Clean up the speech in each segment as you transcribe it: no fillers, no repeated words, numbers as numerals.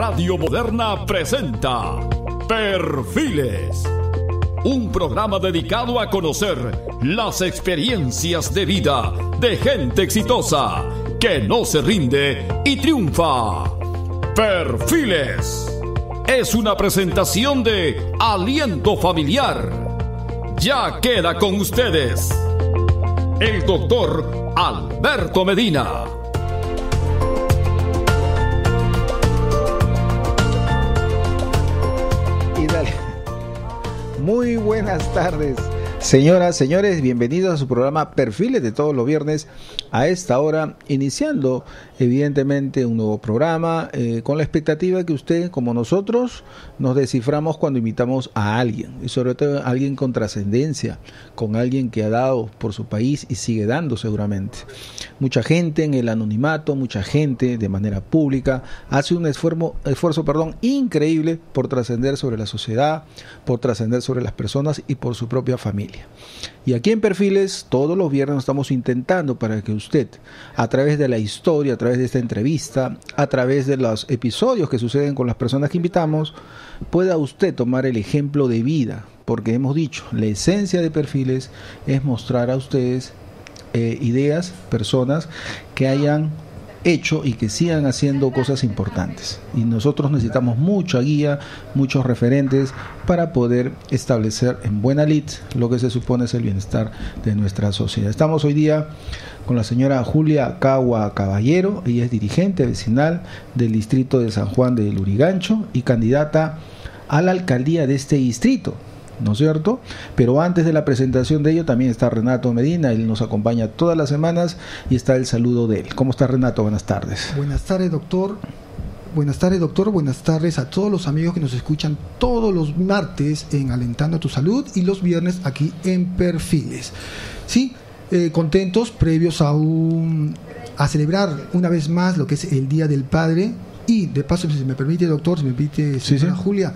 Radio Moderna presenta Perfiles, un programa dedicado a conocer las experiencias de vida de gente exitosa que no se rinde y triunfa. Perfiles es una presentación de Aliento Familiar. Ya queda con ustedes el doctor Alberto Medina. Y dale. Muy buenas tardes, señoras, señores, bienvenidos a su programa Perfiles de todos los viernes a esta hora, iniciando evidentemente un nuevo programa con la expectativa que usted, como nosotros, nos desciframos cuando invitamos a alguien, y sobre todo a alguien con trascendencia, con alguien que ha dado por su país y sigue dando seguramente. Mucha gente en el anonimato, mucha gente de manera pública hace un esfuerzo increíble por trascender sobre la sociedad, por trascender sobre las personas y por su propia familia. Y aquí en Perfiles, todos los viernes estamos intentando para que usted, a través de la historia, a través de esta entrevista, a través de los episodios que suceden con las personas que invitamos, pueda usted tomar el ejemplo de vida, porque hemos dicho, la esencia de Perfiles es mostrar a ustedes ideas, personas que hayan hecho y que sigan haciendo cosas importantes, y nosotros necesitamos mucha guía, muchos referentes para poder establecer en buena lid lo que se supone es el bienestar de nuestra sociedad. Estamos hoy día con la señora Julia Cagua Caballero. Ella es dirigente vecinal del distrito de San Juan de Lurigancho y candidata a la alcaldía de este distrito, ¿no es cierto? Pero antes de la presentación de ello también está Renato Medina. Él nos acompaña todas las semanas y está el saludo de él. ¿Cómo está, Renato? Buenas tardes. Buenas tardes, doctor. Buenas tardes, doctor. Buenas tardes a todos los amigos que nos escuchan todos los martes en Alentando a tu Salud y los viernes aquí en Perfiles. Sí, contentos previos a celebrar una vez más lo que es el Día del Padre. Y de paso, si me permite, doctor, si me permite, señora Julia,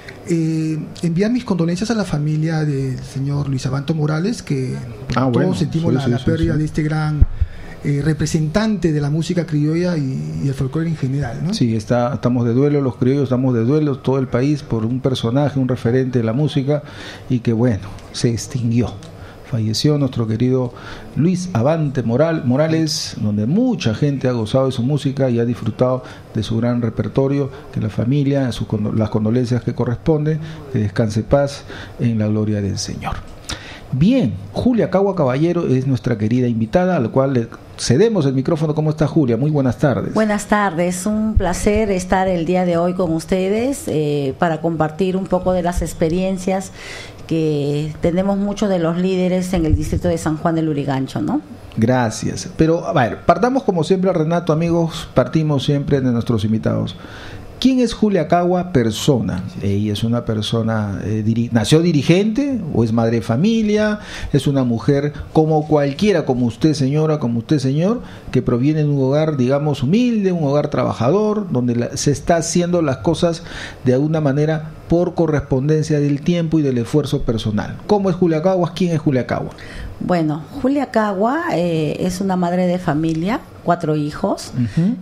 enviar mis condolencias a la familia del señor Luis Abanto Morales, que todos sentimos la pérdida de este gran representante de la música criolla y el folclore en general, ¿no? Sí, estamos de duelo, los criollos estamos de duelo, todo el país, por un personaje, un referente de la música, y que bueno, se extinguió. Falleció nuestro querido Luis Abante Morales, donde mucha gente ha gozado de su música y ha disfrutado de su gran repertorio. Que la familia, las condolencias que corresponden, que descanse paz en la gloria del Señor. Bien, Julia Cagua Caballero es nuestra querida invitada, a la cual le cedemos el micrófono. ¿Cómo está, Julia? Muy buenas tardes. Buenas tardes, un placer estar el día de hoy con ustedes para compartir un poco de las experiencias que tenemos muchos de los líderes en el distrito de San Juan de Lurigancho, ¿no? Gracias. Pero, a ver, partamos como siempre, Renato, amigos, partimos siempre de nuestros invitados. ¿Quién es Julia Cagua persona? Ella es una persona, ¿nació dirigente o es madre de familia? Es una mujer como cualquiera, como usted señora, como usted señor, que proviene de un hogar, digamos, humilde, un hogar trabajador, donde se está haciendo las cosas de alguna manera por correspondencia del tiempo y del esfuerzo personal. ¿Cómo es Julia Cagua? ¿Quién es Julia Cagua? Bueno, Julia Cagua es una madre de familia, 4 hijos,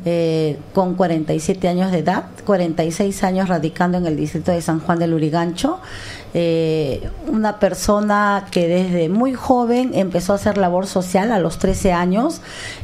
con 47 años de edad, 46 años radicando en el distrito de San Juan de Lurigancho. Una persona que desde muy joven empezó a hacer labor social a los 13 años.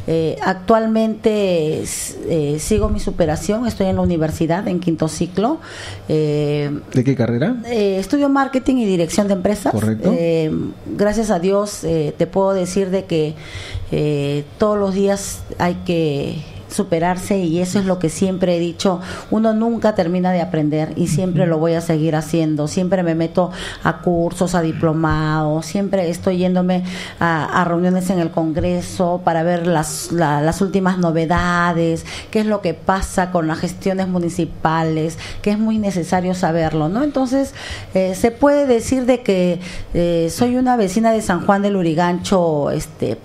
Actualmente sigo mi superación, estoy en la universidad en 5º ciclo. ¿De qué carrera? Estudio marketing y dirección de empresas. Correcto. Gracias a Dios te puedo decir de que todos los días hay que superarse, y eso es lo que siempre he dicho, uno nunca termina de aprender y siempre lo voy a seguir haciendo, siempre me meto a cursos, a diplomados, siempre estoy yéndome a reuniones en el Congreso para ver las últimas novedades, qué es lo que pasa con las gestiones municipales, que es muy necesario saberlo, ¿no? Entonces se puede decir de que soy una vecina de San Juan de Lurigancho,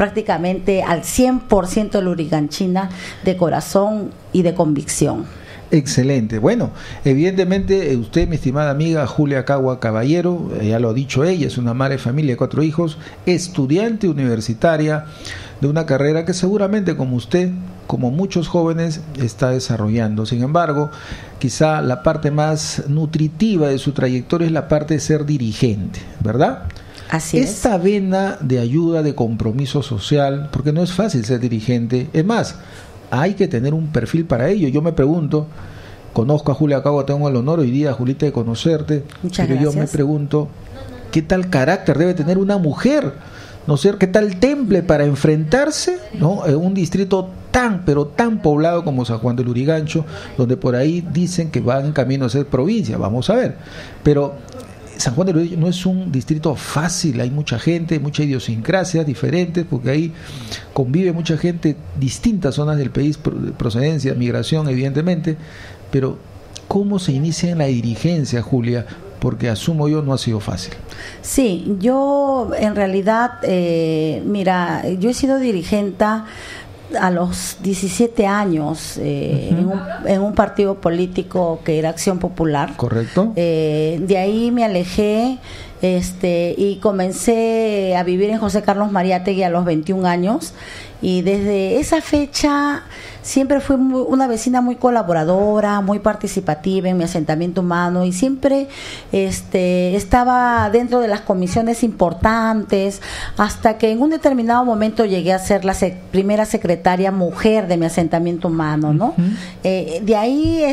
prácticamente al 100% luriganchina, de corazón y de convicción. Excelente. Bueno, evidentemente usted, mi estimada amiga Julia Cagua Caballero, ya lo ha dicho ella, es una madre de familia de 4 hijos, estudiante universitaria de una carrera que seguramente como usted, como muchos jóvenes, está desarrollando. Sin embargo, quizá la parte más nutritiva de su trayectoria es la parte de ser dirigente, ¿verdad? Así es. Esta vena de ayuda, de compromiso social, porque no es fácil ser dirigente, es más, hay que tener un perfil para ello. Yo me pregunto, conozco a Julia Cagua, tengo el honor hoy día, Julita, de conocerte. Muchas pero gracias. Yo me pregunto, ¿qué tal carácter debe tener una mujer? ¿No sé qué tal temple para enfrentarse, ¿no?, en un distrito tan, pero tan poblado como San Juan del Lurigancho, donde por ahí dicen que van en camino a ser provincia? Vamos a ver. Pero San Juan del Lurigancho no es un distrito fácil, hay mucha gente, mucha idiosincrasia diferentes, porque ahí convive mucha gente, distintas zonas del país, procedencia, migración, evidentemente. Pero ¿cómo se inicia en la dirigencia, Julia? Porque asumo yo no ha sido fácil. Sí, yo en realidad, mira, yo he sido dirigente a los 17 años en un partido político que era Acción Popular. Correcto. De ahí me alejé y comencé a vivir en José Carlos Mariátegui a los 21 años. Y desde esa fecha siempre fui una vecina muy colaboradora, muy participativa en mi asentamiento humano, y siempre estaba dentro de las comisiones importantes, hasta que en un determinado momento llegué a ser la primera secretaria mujer de mi asentamiento humano, ¿no? De ahí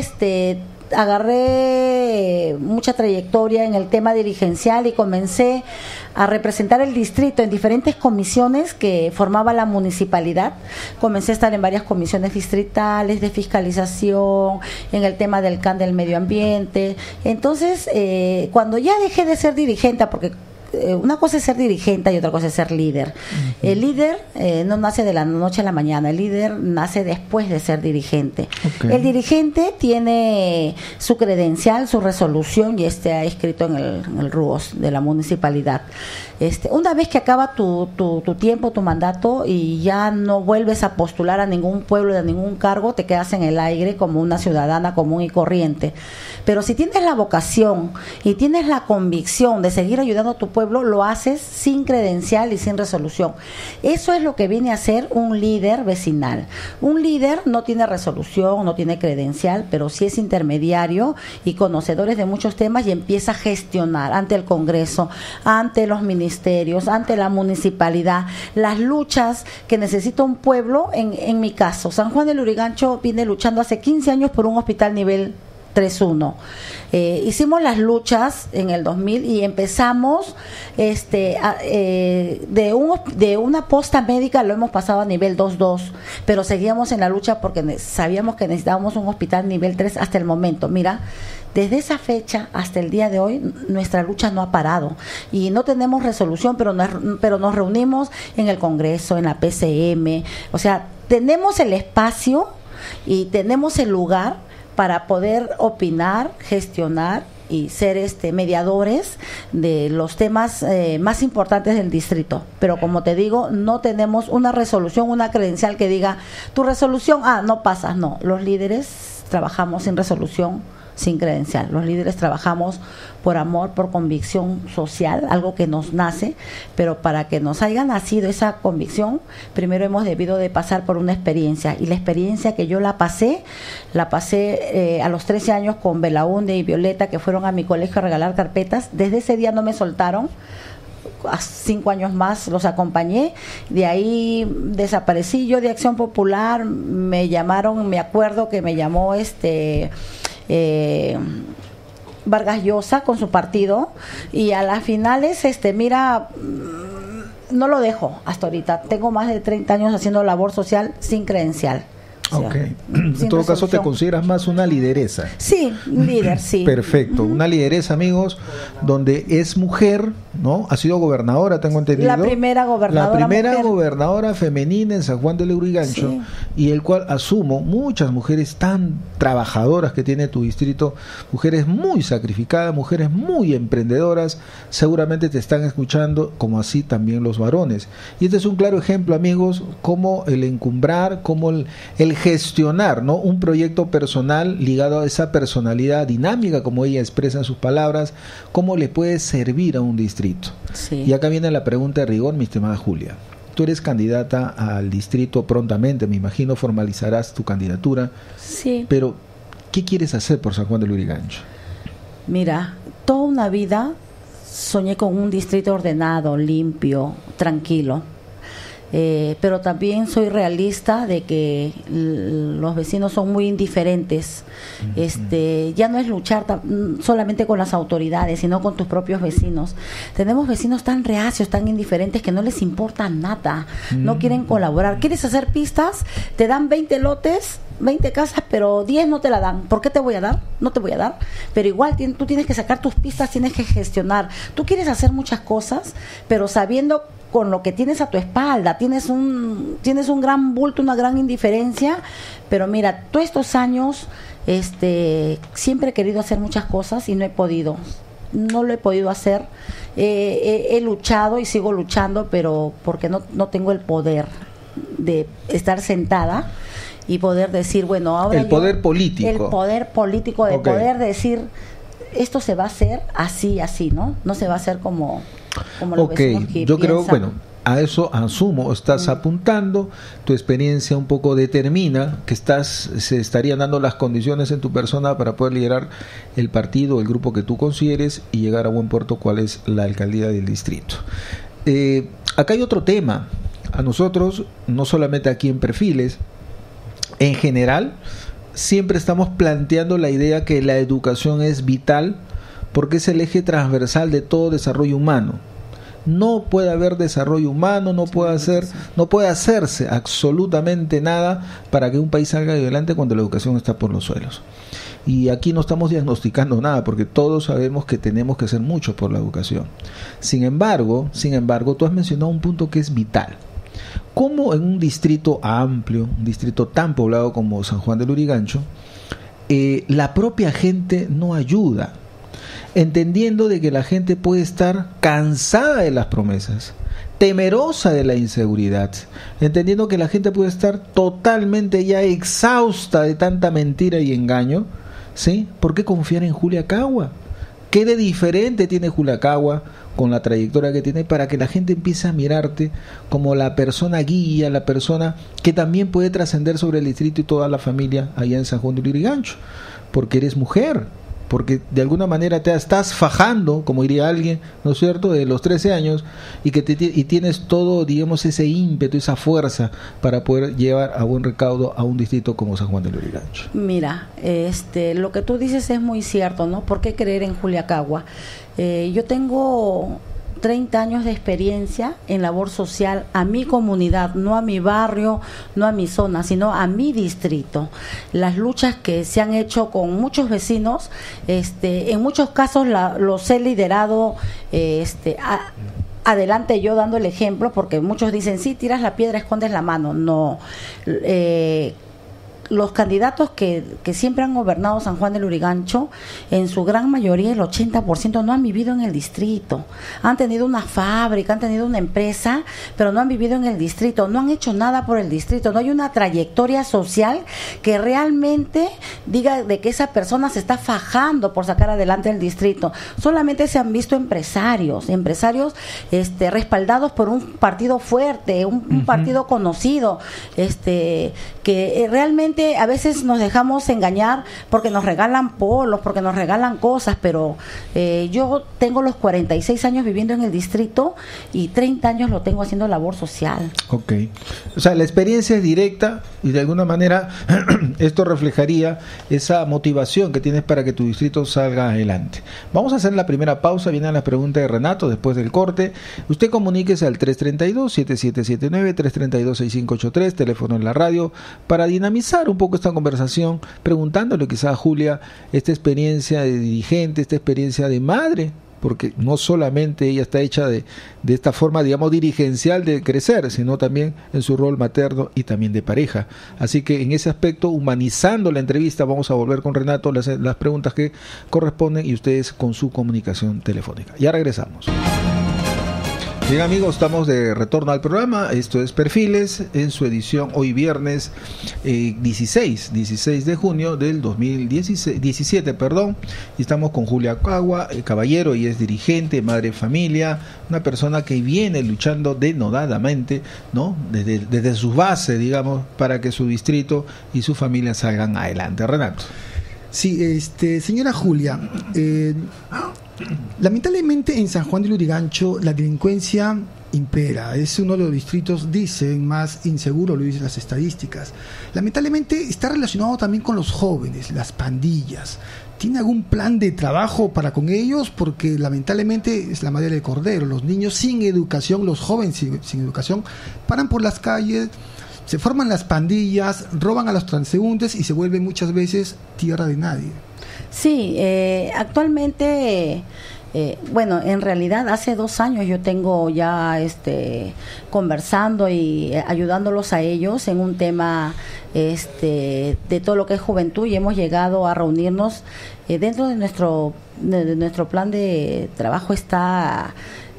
agarré mucha trayectoria en el tema dirigencial y comencé a representar el distrito en diferentes comisiones que formaba la municipalidad. Comencé a estar en varias comisiones distritales de fiscalización, en el tema del CAN del medio ambiente. Entonces, cuando ya dejé de ser dirigente, porque una cosa es ser dirigente y otra cosa es ser líder. El líder no nace de la noche a la mañana, el líder nace después de ser dirigente. El dirigente tiene su credencial, su resolución, y ha escrito en el RUOS de la municipalidad. Una vez que acaba tu tiempo, tu mandato, y ya no vuelves a postular a ningún pueblo, a ningún cargo, te quedas en el aire como una ciudadana común y corriente. Pero si tienes la vocación y tienes la convicción de seguir ayudando a tu pueblo, lo haces sin credencial y sin resolución. Eso es lo que viene a ser un líder vecinal. Un líder no tiene resolución, no tiene credencial, pero sí es intermediario y conocedores de muchos temas, y empieza a gestionar ante el Congreso, ante los ministerios, ante la municipalidad, las luchas que necesita un pueblo. En mi caso, San Juan del Lurigancho viene luchando hace 15 años por un hospital nivel 3.1. Hicimos las luchas en el 2000 y empezamos de una posta médica, lo hemos pasado a nivel 2.2, pero seguíamos en la lucha porque sabíamos que necesitábamos un hospital nivel 3 hasta el momento. Mira, desde esa fecha hasta el día de hoy nuestra lucha no ha parado y no tenemos resolución, pero nos reunimos en el Congreso, en la PCM, o sea, tenemos el espacio y tenemos el lugar para poder opinar, gestionar y ser mediadores de los temas más importantes del distrito. Pero como te digo, no tenemos una resolución, una credencial que diga, tu resolución, no pasas. No, los líderes trabajamos sin resolución, sin credencial. Los líderes trabajamos por amor, por convicción social, algo que nos nace, pero para que nos haya nacido esa convicción, primero hemos debido de pasar por una experiencia, y la experiencia que yo la pasé a los 13 años con Belaunde y Violeta, que fueron a mi colegio a regalar carpetas. Desde ese día no me soltaron. A 5 años más los acompañé, de ahí desaparecí yo de Acción Popular. Me llamaron, me acuerdo que me llamó Vargas Llosa con su partido, y a las finales mira, no lo dejo hasta ahorita. Tengo más de 30 años haciendo labor social sin credencial. Ok. En todo caso, te consideras más una lideresa. Sí, líder, sí. Perfecto. Una lideresa, amigos, donde es mujer, ¿no? Ha sido gobernadora, tengo entendido. La primera gobernadora femenina en San Juan del Lurigancho, sí. Y el cual asumo muchas mujeres tan trabajadoras que tiene tu distrito, mujeres muy sacrificadas, mujeres muy emprendedoras, seguramente te están escuchando, como así también los varones. Y este es un claro ejemplo, amigos, como el encumbrar, como el gestionar, ¿no?, un proyecto personal ligado a esa personalidad dinámica, como ella expresa en sus palabras, cómo le puede servir a un distrito. Sí. Y acá viene la pregunta de rigor, mi estimada Julia. Tú eres candidata al distrito prontamente, me imagino formalizarás tu candidatura. Sí. Pero, ¿qué quieres hacer por San Juan de Lurigancho? Mira, toda una vida soñé con un distrito ordenado, limpio, tranquilo. Pero también soy realista de que los vecinos son muy indiferentes. Ya no es luchar solamente con las autoridades, sino con tus propios vecinos. Tenemos vecinos tan reacios, tan indiferentes, que no les importa nada, no quieren colaborar. ¿Quieres hacer pistas? Te dan 20 lotes, 20 casas, pero 10 no te la dan. ¿Por qué te voy a dar? No te voy a dar. Pero igual tú tienes que sacar tus pistas, tienes que gestionar. Tú quieres hacer muchas cosas, pero sabiendo con lo que tienes a tu espalda, tienes un gran bulto, una gran indiferencia. Pero mira, todos estos años siempre he querido hacer muchas cosas y no he podido. No lo he podido hacer. He luchado y sigo luchando, pero porque no tengo el poder de estar sentada y poder decir, bueno, ahora el poder político. El poder político de poder decir, esto se va a hacer así, ¿no? No se va a hacer como los vecinos que yo creo, piensan. bueno, a eso asumo, estás apuntando, tu experiencia un poco determina que se estarían dando las condiciones en tu persona para poder liderar el partido, el grupo que tú consideres y llegar a buen puerto, cuál es la alcaldía del distrito. Acá hay otro tema. A nosotros, no solamente aquí en Perfiles, en general, siempre estamos planteando la idea que la educación es vital porque es el eje transversal de todo desarrollo humano. No puede haber desarrollo humano, no puede hacerse absolutamente nada para que un país salga adelante cuando la educación está por los suelos. Y aquí no estamos diagnosticando nada, porque todos sabemos que tenemos que hacer mucho por la educación. Sin embargo, tú has mencionado un punto que es vital. ¿Cómo en un distrito amplio, un distrito tan poblado como San Juan de Lurigancho, la propia gente no ayuda? Entendiendo de que la gente puede estar cansada de las promesas, temerosa de la inseguridad, entendiendo que la gente puede estar totalmente ya exhausta de tanta mentira y engaño, ¿sí? ¿Por qué confiar en Julia Cagua? ¿Qué de diferente tiene Julia Cagua con la trayectoria que tiene para que la gente empiece a mirarte como la persona guía, la persona que también puede trascender sobre el distrito y toda la familia allá en San Juan de Lurigancho? Porque eres mujer, porque de alguna manera te estás fajando, como diría alguien, ¿no es cierto?, de los 13 años, y que tienes todo, digamos, ese ímpetu, esa fuerza para poder llevar a buen recaudo a un distrito como San Juan de Lurigancho. Mira, lo que tú dices es muy cierto, ¿no? ¿Por qué creer en Julia Cagua? Yo tengo 30 años de experiencia en labor social a mi comunidad, no a mi barrio, no a mi zona, sino a mi distrito. Las luchas que se han hecho con muchos vecinos, en muchos casos los he liderado adelante yo dando el ejemplo, porque muchos dicen, sí, tiras la piedra, escondes la mano. No. Los candidatos que siempre han gobernado San Juan de Lurigancho, en su gran mayoría, el 80%, no han vivido en el distrito. Han tenido una fábrica, han tenido una empresa, pero no han vivido en el distrito, no han hecho nada por el distrito. No hay una trayectoria social que realmente diga de que esa persona se está fajando por sacar adelante el distrito. Solamente se han visto empresarios respaldados por un partido fuerte, un partido conocido, que realmente a veces nos dejamos engañar porque nos regalan polos, porque nos regalan cosas, pero yo tengo los 46 años viviendo en el distrito y 30 años lo tengo haciendo labor social. Ok. O sea, la experiencia es directa y de alguna manera esto reflejaría esa motivación que tienes para que tu distrito salga adelante. Vamos a hacer la primera pausa, vienen las preguntas de Renato después del corte. Usted comuníquese al 332-7779, 332-6583, teléfono en la radio, para dinamizar un poco esta conversación, preguntándole quizás a Julia esta experiencia de dirigente, esta experiencia de madre, porque no solamente ella está hecha de esta forma, digamos, dirigencial de crecer, sino también en su rol materno y también de pareja. Así que en ese aspecto, humanizando la entrevista, vamos a volver con Renato las preguntas que corresponden y ustedes con su comunicación telefónica. Ya regresamos. Bien, amigos, estamos de retorno al programa. Esto es Perfiles en su edición hoy viernes 16 de junio del 2017, y estamos con Julia Caballero. Ella es dirigente, madre de familia, una persona que viene luchando denodadamente, ¿no? Desde sus bases, digamos, para que su distrito y su familia salgan adelante. Renato. Sí, señora Julia, lamentablemente en San Juan del Lurigancho la delincuencia impera, es uno de los distritos, dicen, más inseguro, lo dicen las estadísticas. Lamentablemente está relacionado también con los jóvenes, las pandillas. ¿Tiene algún plan de trabajo para con ellos? Porque lamentablemente es la madre del cordero, los niños sin educación, los jóvenes sin educación, paran por las calles, se forman las pandillas, roban a los transeúntes y se vuelven muchas veces tierra de nadie. Sí, actualmente, bueno, en realidad hace 2 años yo tengo ya conversando y ayudándolos a ellos en un tema de todo lo que es juventud, y hemos llegado a reunirnos dentro de nuestro plan de trabajo está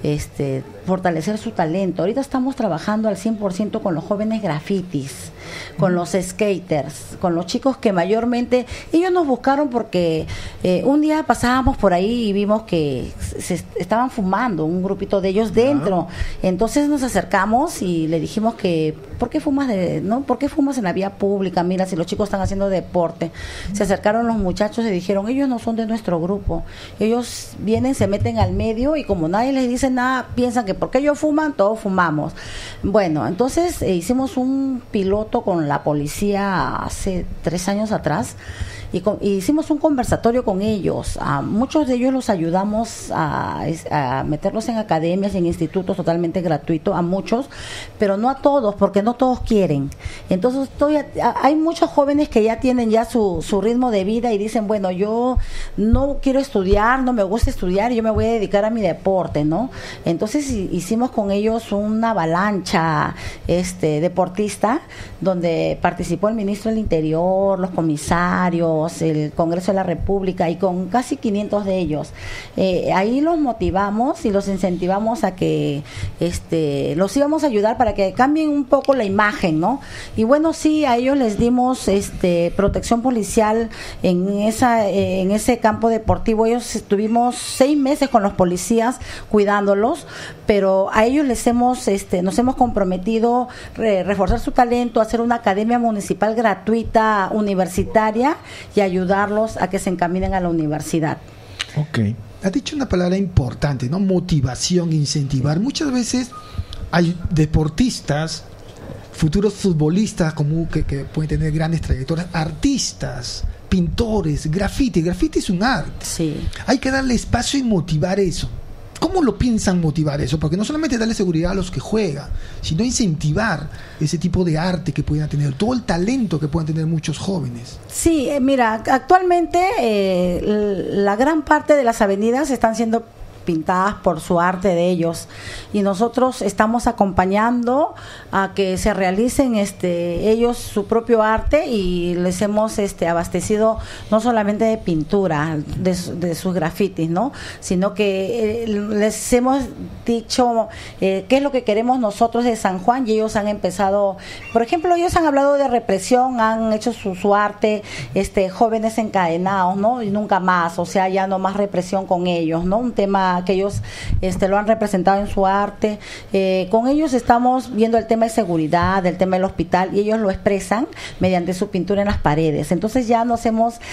fortalecer su talento. Ahorita estamos trabajando al 100% con los jóvenes grafitis, con los skaters, con los chicos que mayormente ellos nos buscaron porque un día pasábamos por ahí y vimos que se estaban fumando, un grupito de ellos dentro. Entonces nos acercamos y le dijimos que ¿por qué fumas ¿por qué fumas en la vía pública? Mira, si los chicos están haciendo deporte. Se acercaron los muchachos y dijeron, ellos no son de nuestro grupo. Ellos vienen, se meten al medio y como nadie les dice nada, piensan que porque ellos fuman, todos fumamos. Bueno, entonces hicimos un piloto con la policía hace 3 años atrás y hicimos un conversatorio con ellos. A muchos de ellos los ayudamos a meterlos en academias y en institutos totalmente gratuito, a muchos, pero no a todos, porque no todos quieren. Entonces hay muchos jóvenes que ya tienen ya su ritmo de vida y dicen, bueno, yo no quiero estudiar, no me gusta estudiar, yo me voy a dedicar a mi deporte, ¿no? Entonces hicimos con ellos una avalancha deportista, donde participó el ministro del Interior, los comisarios, el Congreso de la República, y con casi 500 de ellos. Ahí los motivamos y los incentivamos a que los íbamos a ayudar para que cambien un poco la imagen, ¿no? Y bueno, sí, a ellos les dimos protección policial en ese campo deportivo. Ellos estuvimos 6 meses con los policías cuidándolos, pero a ellos nos hemos comprometido reforzar su talento, hacer una academia municipal gratuita universitaria y ayudarlos a que se encaminen a la universidad. Ok. Has dicho una palabra importante, ¿no? Motivación, incentivar. Muchas veces hay deportistas, futuros futbolistas que pueden tener grandes trayectorias, artistas, pintores, graffiti. Graffiti es un arte. Sí. Hay que darle espacio y motivar eso. ¿Cómo lo piensan motivar eso? Porque no solamente darle seguridad a los que juegan, sino incentivar ese tipo de arte que puedan tener, todo el talento que puedan tener muchos jóvenes. Sí, mira, actualmente la gran parte de las avenidas están siendo pintadas por su arte de ellos, y nosotros estamos acompañando a que se realicen ellos su propio arte, y les hemos abastecido no solamente de pintura de sus grafitis, ¿no? Sino que les hemos dicho qué es lo que queremos nosotros de San Juan, y ellos han empezado, por ejemplo, ellos han hablado de represión, han hecho su arte, jóvenes encadenados, ¿no? Y nunca más, o sea, ya no más represión con ellos, ¿no? Un tema que ellos lo han representado en su arte. Con ellos estamos viendo el tema de seguridad, el tema del hospital, y ellos lo expresan mediante su pintura en las paredes. Entonces ya les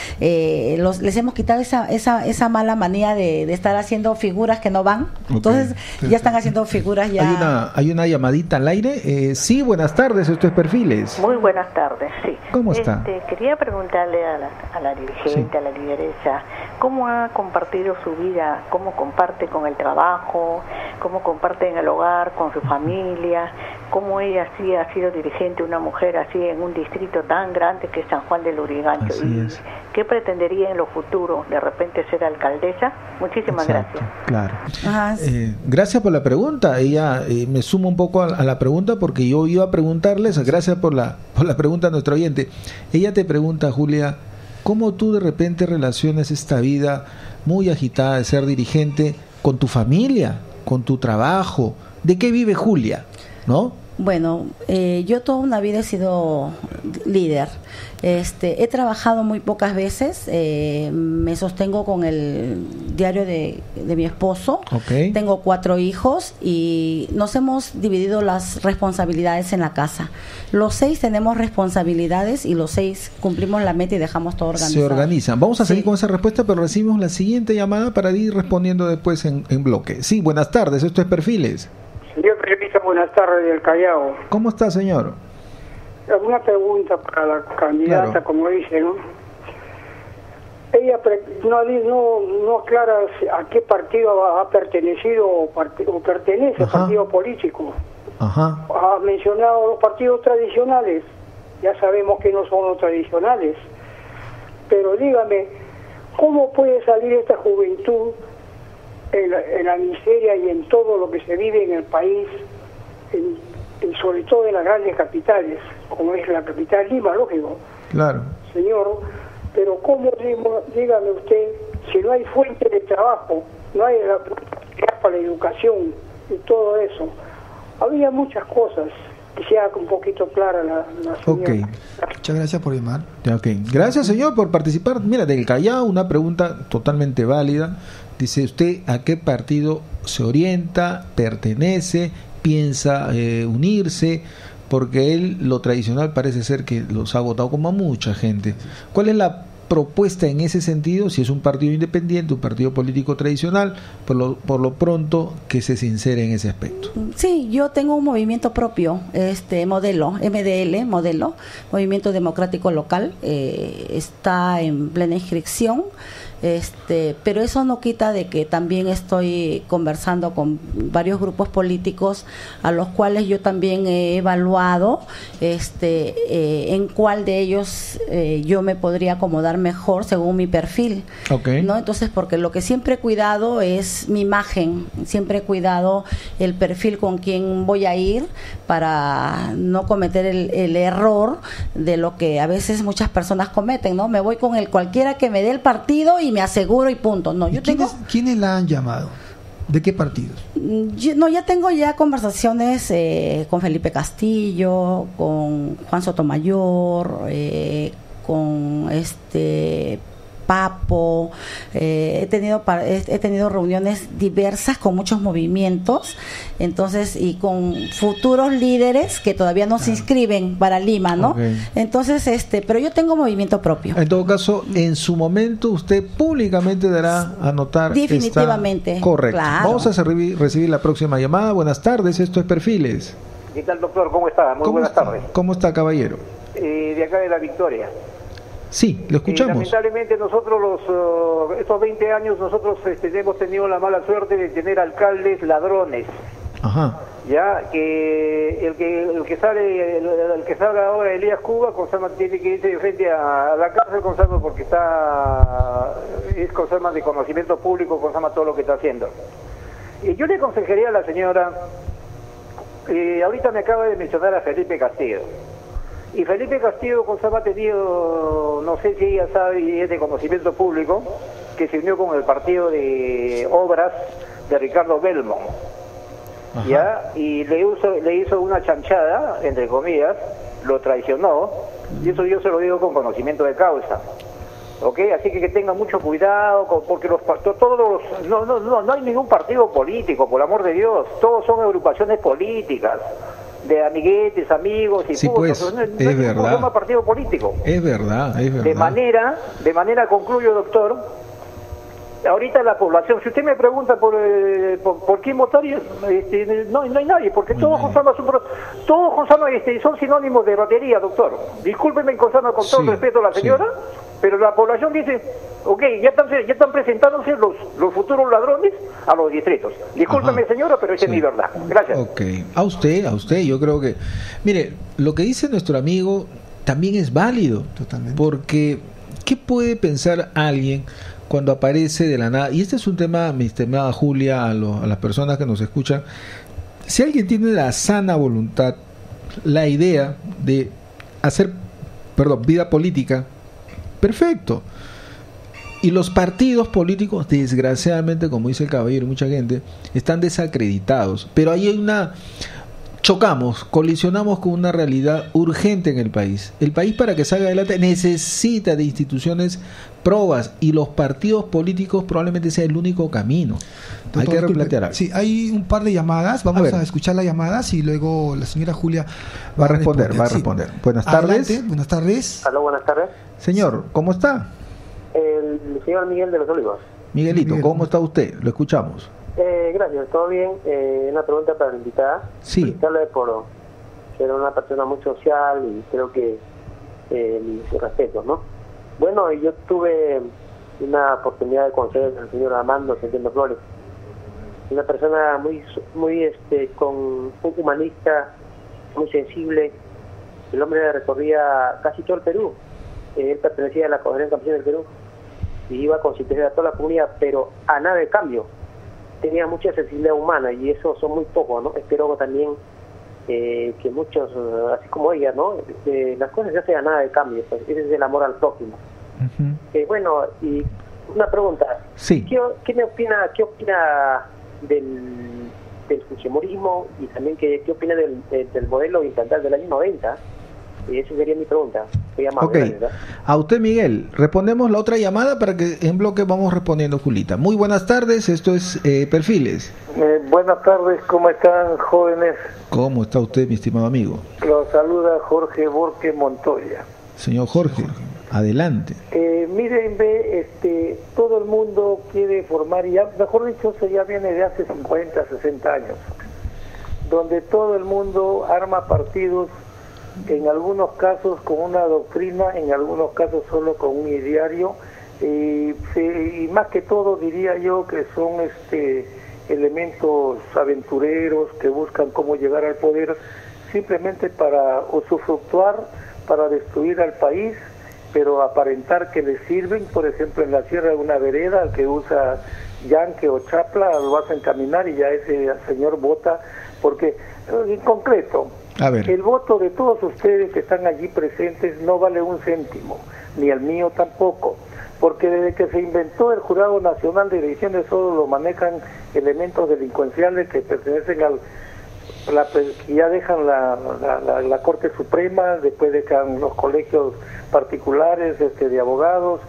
hemos quitado esa mala manía de estar haciendo figuras que no van. Entonces ya están haciendo figuras ya. Hay una llamadita al aire. Sí, buenas tardes, esto es Perfiles. Muy buenas tardes, sí. ¿Cómo está? Quería preguntarle a la dirigente, sí, a la lideresa, ¿cómo ha compartido su vida? ¿Cómo comparte con el trabajo? ¿Cómo comparte en el hogar, con su familia? ¿Cómo ella sí ha sido dirigente, una mujer así en un distrito tan grande que es San Juan del Lurigancho? ¿Y qué pretendería en lo futuro? ¿De repente ser alcaldesa? Muchísimas gracias. Claro. Gracias por la pregunta. Ella me suma un poco a la pregunta, porque yo iba a preguntarles, gracias por la pregunta a nuestro oyente. Ella te pregunta, Julia, ¿cómo tú de repente relacionas esta vida muy agitada de ser dirigente con tu familia, con tu trabajo? ¿De qué vive Julia? ¿No? Bueno, yo toda una vida he sido líder. He trabajado muy pocas veces. Me sostengo con el diario de mi esposo. Okay. Tengo 4 hijos y nos hemos dividido las responsabilidades en la casa. Los 6 tenemos responsabilidades y los 6 cumplimos la meta y dejamos todo organizado. Se organizan. Vamos a seguir con esa respuesta, pero recibimos la siguiente llamada para ir respondiendo después en bloque. Sí, buenas tardes. Esto es Perfiles. Señor periodista, buenas tardes del Callao. ¿Cómo está, señor? Una pregunta para la candidata, claro. Como dice, ¿no? Ella no aclara a qué partido ha pertenecido o pertenece al partido político. Ajá. Ha mencionado los partidos tradicionales. Ya sabemos que no son los tradicionales. Pero dígame, ¿cómo puede salir esta juventud en la miseria y en todo lo que se vive en el país, sobre todo en las grandes capitales, como es la capital Lima, lógico? Claro. Señor, pero ¿cómo, dígame usted, si no hay fuente de trabajo, no hay para la educación y todo eso? Había muchas cosas. Quisiera un poquito clara la señora. Okay. Muchas gracias por llamar. Okay. Gracias, señor, por participar. Mira, del Callao, una pregunta totalmente válida. Dice usted, ¿a qué partido se orienta, pertenece, piensa unirse? Porque él, lo tradicional parece ser que los ha votado como a mucha gente. ¿Cuál es la propuesta en ese sentido? Si es un partido independiente, un partido político tradicional, por lo pronto que se sincere en ese aspecto. Sí, yo tengo un movimiento propio, modelo, MDL, Movimiento Democrático Local, está en plena inscripción. Pero eso no quita de que también estoy conversando con varios grupos políticos a los cuales yo también he evaluado en cuál de ellos yo me podría acomodar mejor según mi perfil. Okay. ¿No? Entonces, porque lo que siempre he cuidado es mi imagen, siempre he cuidado el perfil con quien voy a ir para no cometer el error de lo que a veces muchas personas cometen, ¿no? Me voy con cualquiera que me dé el partido y me aseguro y punto. No, yo ¿Quiénes la han llamado? ¿De qué partidos? Ya tengo conversaciones con Felipe Castillo, con Juan Sotomayor, con Papo, he tenido reuniones diversas con muchos movimientos, entonces, y con futuros líderes que todavía no se inscriben para Lima, ¿no? Okay. Entonces, pero yo tengo movimiento propio. En todo caso, en su momento usted públicamente dará a notar. Definitivamente. Correcto. Claro. Vamos a recibir la próxima llamada. Buenas tardes, esto es Perfiles. ¿Qué tal, doctor? ¿Cómo está? Muy buenas tardes. ¿Cómo está, caballero? De acá de La Victoria. Sí, lo escuchamos. Lamentablemente nosotros estos 20 años nosotros hemos tenido la mala suerte de tener alcaldes ladrones. Ajá. Ya que el que salga ahora Elías Cuba, Consama, tiene que irse de frente a la cárcel, Consama, porque es Consama de conocimiento público, Consama todo lo que está haciendo. Y yo le aconsejaría a la señora, ahorita me acaba de mencionar a Felipe Castillo. Y Felipe Castillo Consama ha tenido, no sé si ella sabe y es de conocimiento público, que se unió con el partido de Obras de Ricardo Belmont. Ajá. ¿Ya? Y le hizo una chanchada, entre comillas, lo traicionó, y eso yo se lo digo con conocimiento de causa. ¿Ok? Así que tenga mucho cuidado, porque no hay ningún partido político, por el amor de Dios, todos son agrupaciones políticas, de amiguetes, amigos y sí, pues, no es hay verdad. ningún partido político. Es verdad. De manera, concluyo, doctor, ahorita la población, si usted me pregunta por quién votar, no hay nadie, porque todos Consama son sinónimos de batería, doctor. Discúlpeme, Consama, con todo el respeto a la señora, pero la población dice, ok, ya están presentándose los futuros ladrones a los distritos. Discúlpeme, señora, pero esa es mi verdad. Gracias. Ok, a usted, yo creo que, mire, lo que dice nuestro amigo también es válido. Totalmente. Porque, ¿qué puede pensar alguien cuando aparece de la nada? Y este es un tema, mi estimada Julia, a las personas que nos escuchan. Si alguien tiene la sana voluntad, la idea de hacer, vida política, perfecto. Y los partidos políticos, desgraciadamente, como dice el caballero y mucha gente, están desacreditados. Pero ahí hay colisionamos con una realidad urgente en el país. El país, para que salga adelante, necesita de instituciones probas, y los partidos políticos probablemente sea el único camino. Doctor, hay que replantear algo. Sí, hay un par de llamadas. Vamos a escuchar las llamadas y luego la señora Julia va a responder. Sí. Buenas tardes. Adelante, buenas tardes. Aló, buenas tardes. Señor, ¿cómo está? El señor Miguel de los Olivos. Miguelito, ¿cómo está usted? Lo escuchamos. Gracias, todo bien. Una pregunta para la invitada. Sí. Felicitarle por ser una persona muy social y creo que mis respetos, ¿no? Bueno, yo tuve una oportunidad de conocer al señor Armando Centeno Flores, una persona muy con un humanista, muy sensible. El hombre recorría casi todo el Perú. Él pertenecía a la Confederación Campesina del Perú y iba a constituir a toda la comunidad, pero a nada de cambio. Tenía mucha sensibilidad humana y eso son muy pocos, ¿no? Espero también que muchos, así como ella, ¿no? Las cosas se hacen a nada de cambio, pues ese es el amor al prójimo. Bueno, y una pregunta. Sí. ¿Qué opina del fujimorismo y también qué opina del modelo implantar del año 90? Esa sería mi pregunta. Okay. A usted, Miguel, respondemos la otra llamada para que en bloque vamos respondiendo, Julita. Muy buenas tardes, esto es Perfiles. Buenas tardes, ¿cómo están, jóvenes? ¿Cómo está usted, mi estimado amigo? Los saluda Jorge Borque Montoya. Señor Jorge, adelante. Miren, todo el mundo quiere formar, ya mejor dicho, eso ya viene de hace 50, 60 años, donde todo el mundo arma partidos, en algunos casos con una doctrina, en algunos casos solo con un ideario, y más que todo diría yo que son elementos aventureros que buscan cómo llegar al poder simplemente para usufructuar, para destruir al país, pero aparentar que les sirven. Por ejemplo, en la sierra de una vereda, el que usa yanque o chapla lo hacen caminar y ya ese señor vota, porque en concreto, el voto de todos ustedes que están allí presentes no vale un céntimo, ni el mío tampoco, porque desde que se inventó el Jurado Nacional de Elecciones solo lo manejan elementos delincuenciales que pertenecen que ya dejan la Corte Suprema, después dejan los colegios particulares de abogados,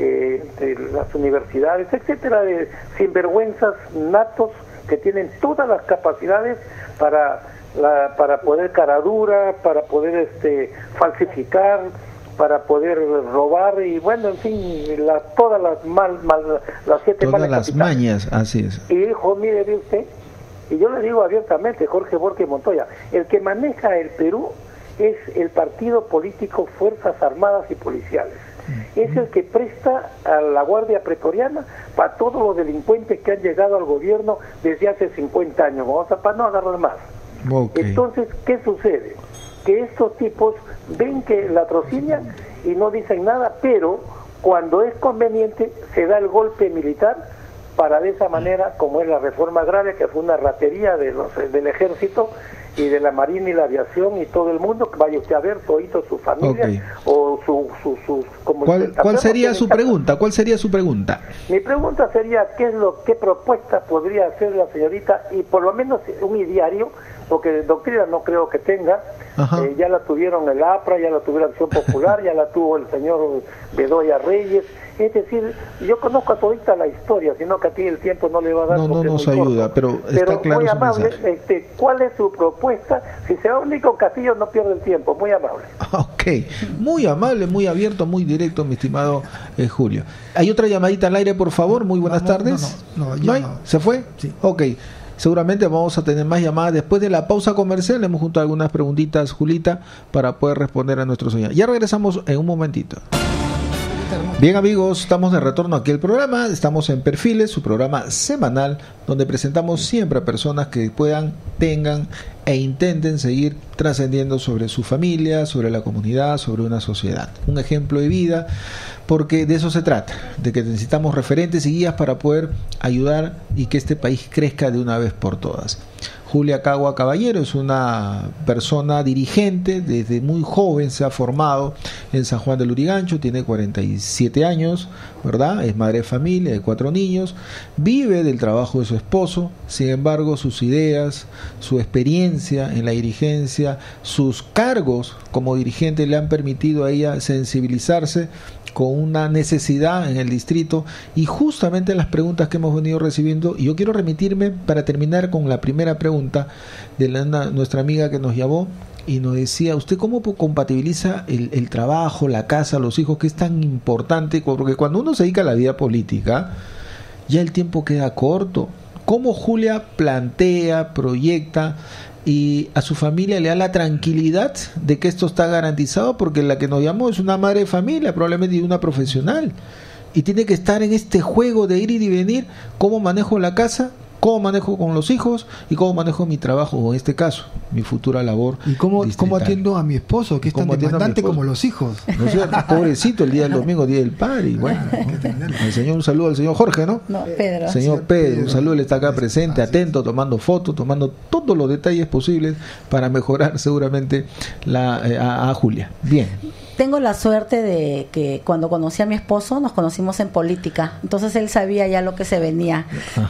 de las universidades, etcétera, de sinvergüenzas natos que tienen todas las capacidades para poder caradura, para poder falsificar, para poder robar y bueno, en fin, todas las las siete todas las capitales. Mañas, así es. Y dijo, mire, ve usted, y yo le digo abiertamente, Jorge Borque Montoya, el que maneja el Perú es el partido político Fuerzas Armadas y Policiales. Es el que presta a la Guardia Pretoriana para todos los delincuentes que han llegado al gobierno desde hace 50 años, para no agarrar más. Okay. Entonces, ¿qué sucede? Que estos tipos ven que latrocinan y no dicen nada, pero cuando es conveniente se da el golpe militar para de esa manera, como es la reforma agraria, que fue una ratería del ejército y de la marina y la aviación y todo el mundo, que vaya usted a ver todito su familia o sus ¿Cuál sería su pregunta? ¿Cuál sería su pregunta? Mi pregunta sería qué propuesta podría hacer la señorita, y por lo menos un ideario, porque doctrina no creo que tenga. Ya la tuvieron el APRA, ya la tuvieron Acción Popular, ya la tuvo el señor Bedoya Reyes. Es decir, yo conozco a todita la historia, sino que a ti el tiempo no le va a dar. No nos ayuda, pero está claro. Muy amable, ¿cuál es su propuesta? Si se va a unir con Castillo, no pierde el tiempo. Muy amable. Ok, muy amable, muy abierto, muy directo, mi estimado Julio. ¿Hay otra llamadita al aire, por favor? Muy buenas tardes. No hay. ¿Se fue? Sí. Ok. Seguramente vamos a tener más llamadas después de la pausa comercial. Hemos juntado algunas preguntitas, Julita, para poder responder a nuestros oyentes. Ya regresamos en un momentito. Bien, amigos, estamos de retorno aquí al programa. Estamos en Perfiles, su programa semanal, donde presentamos siempre a personas que tengan e intenten seguir trascendiendo sobre su familia, sobre la comunidad, sobre una sociedad. Un ejemplo de vida, porque de eso se trata, de que necesitamos referentes y guías para poder ayudar y que este país crezca de una vez por todas. Julia Cagua Caballero es una persona dirigente, desde muy joven se ha formado en San Juan del Lurigancho, tiene 47 años, ¿verdad? Es madre de familia, de 4 niños, vive del trabajo de su esposo, sin embargo sus ideas, su experiencia en la dirigencia, sus cargos como dirigente le han permitido a ella sensibilizarse con una necesidad en el distrito, y justamente las preguntas que hemos venido recibiendo, y yo quiero remitirme para terminar con la primera pregunta de nuestra amiga que nos llamó y nos decía: ¿usted cómo compatibiliza el trabajo, la casa, los hijos, que es tan importante? Porque cuando uno se dedica a la vida política ya el tiempo queda corto. ¿Cómo Julia plantea, proyecta y a su familia le da la tranquilidad de que esto está garantizado? Porque la que nos llamó es una madre de familia, probablemente una profesional, y tiene que estar en este juego de ir y venir. ¿Cómo manejo la casa? ¿Cómo manejo con los hijos? ¿Y cómo manejo mi trabajo, o en este caso, mi futura labor? ¿Y cómo atiendo a mi esposo, que es tan demandante como los hijos? ¿No es cierto? Pobrecito, el día del domingo, día del padre. Y bueno, el señor, un saludo al señor Jorge, ¿no? No, Pedro. Señor Pedro, un saludo, él está acá presente, atento, tomando fotos, tomando todos los detalles posibles para mejorar seguramente a Julia. Bien. Tengo la suerte de que cuando conocí a mi esposo nos conocimos en política, entonces él sabía ya lo que se venía.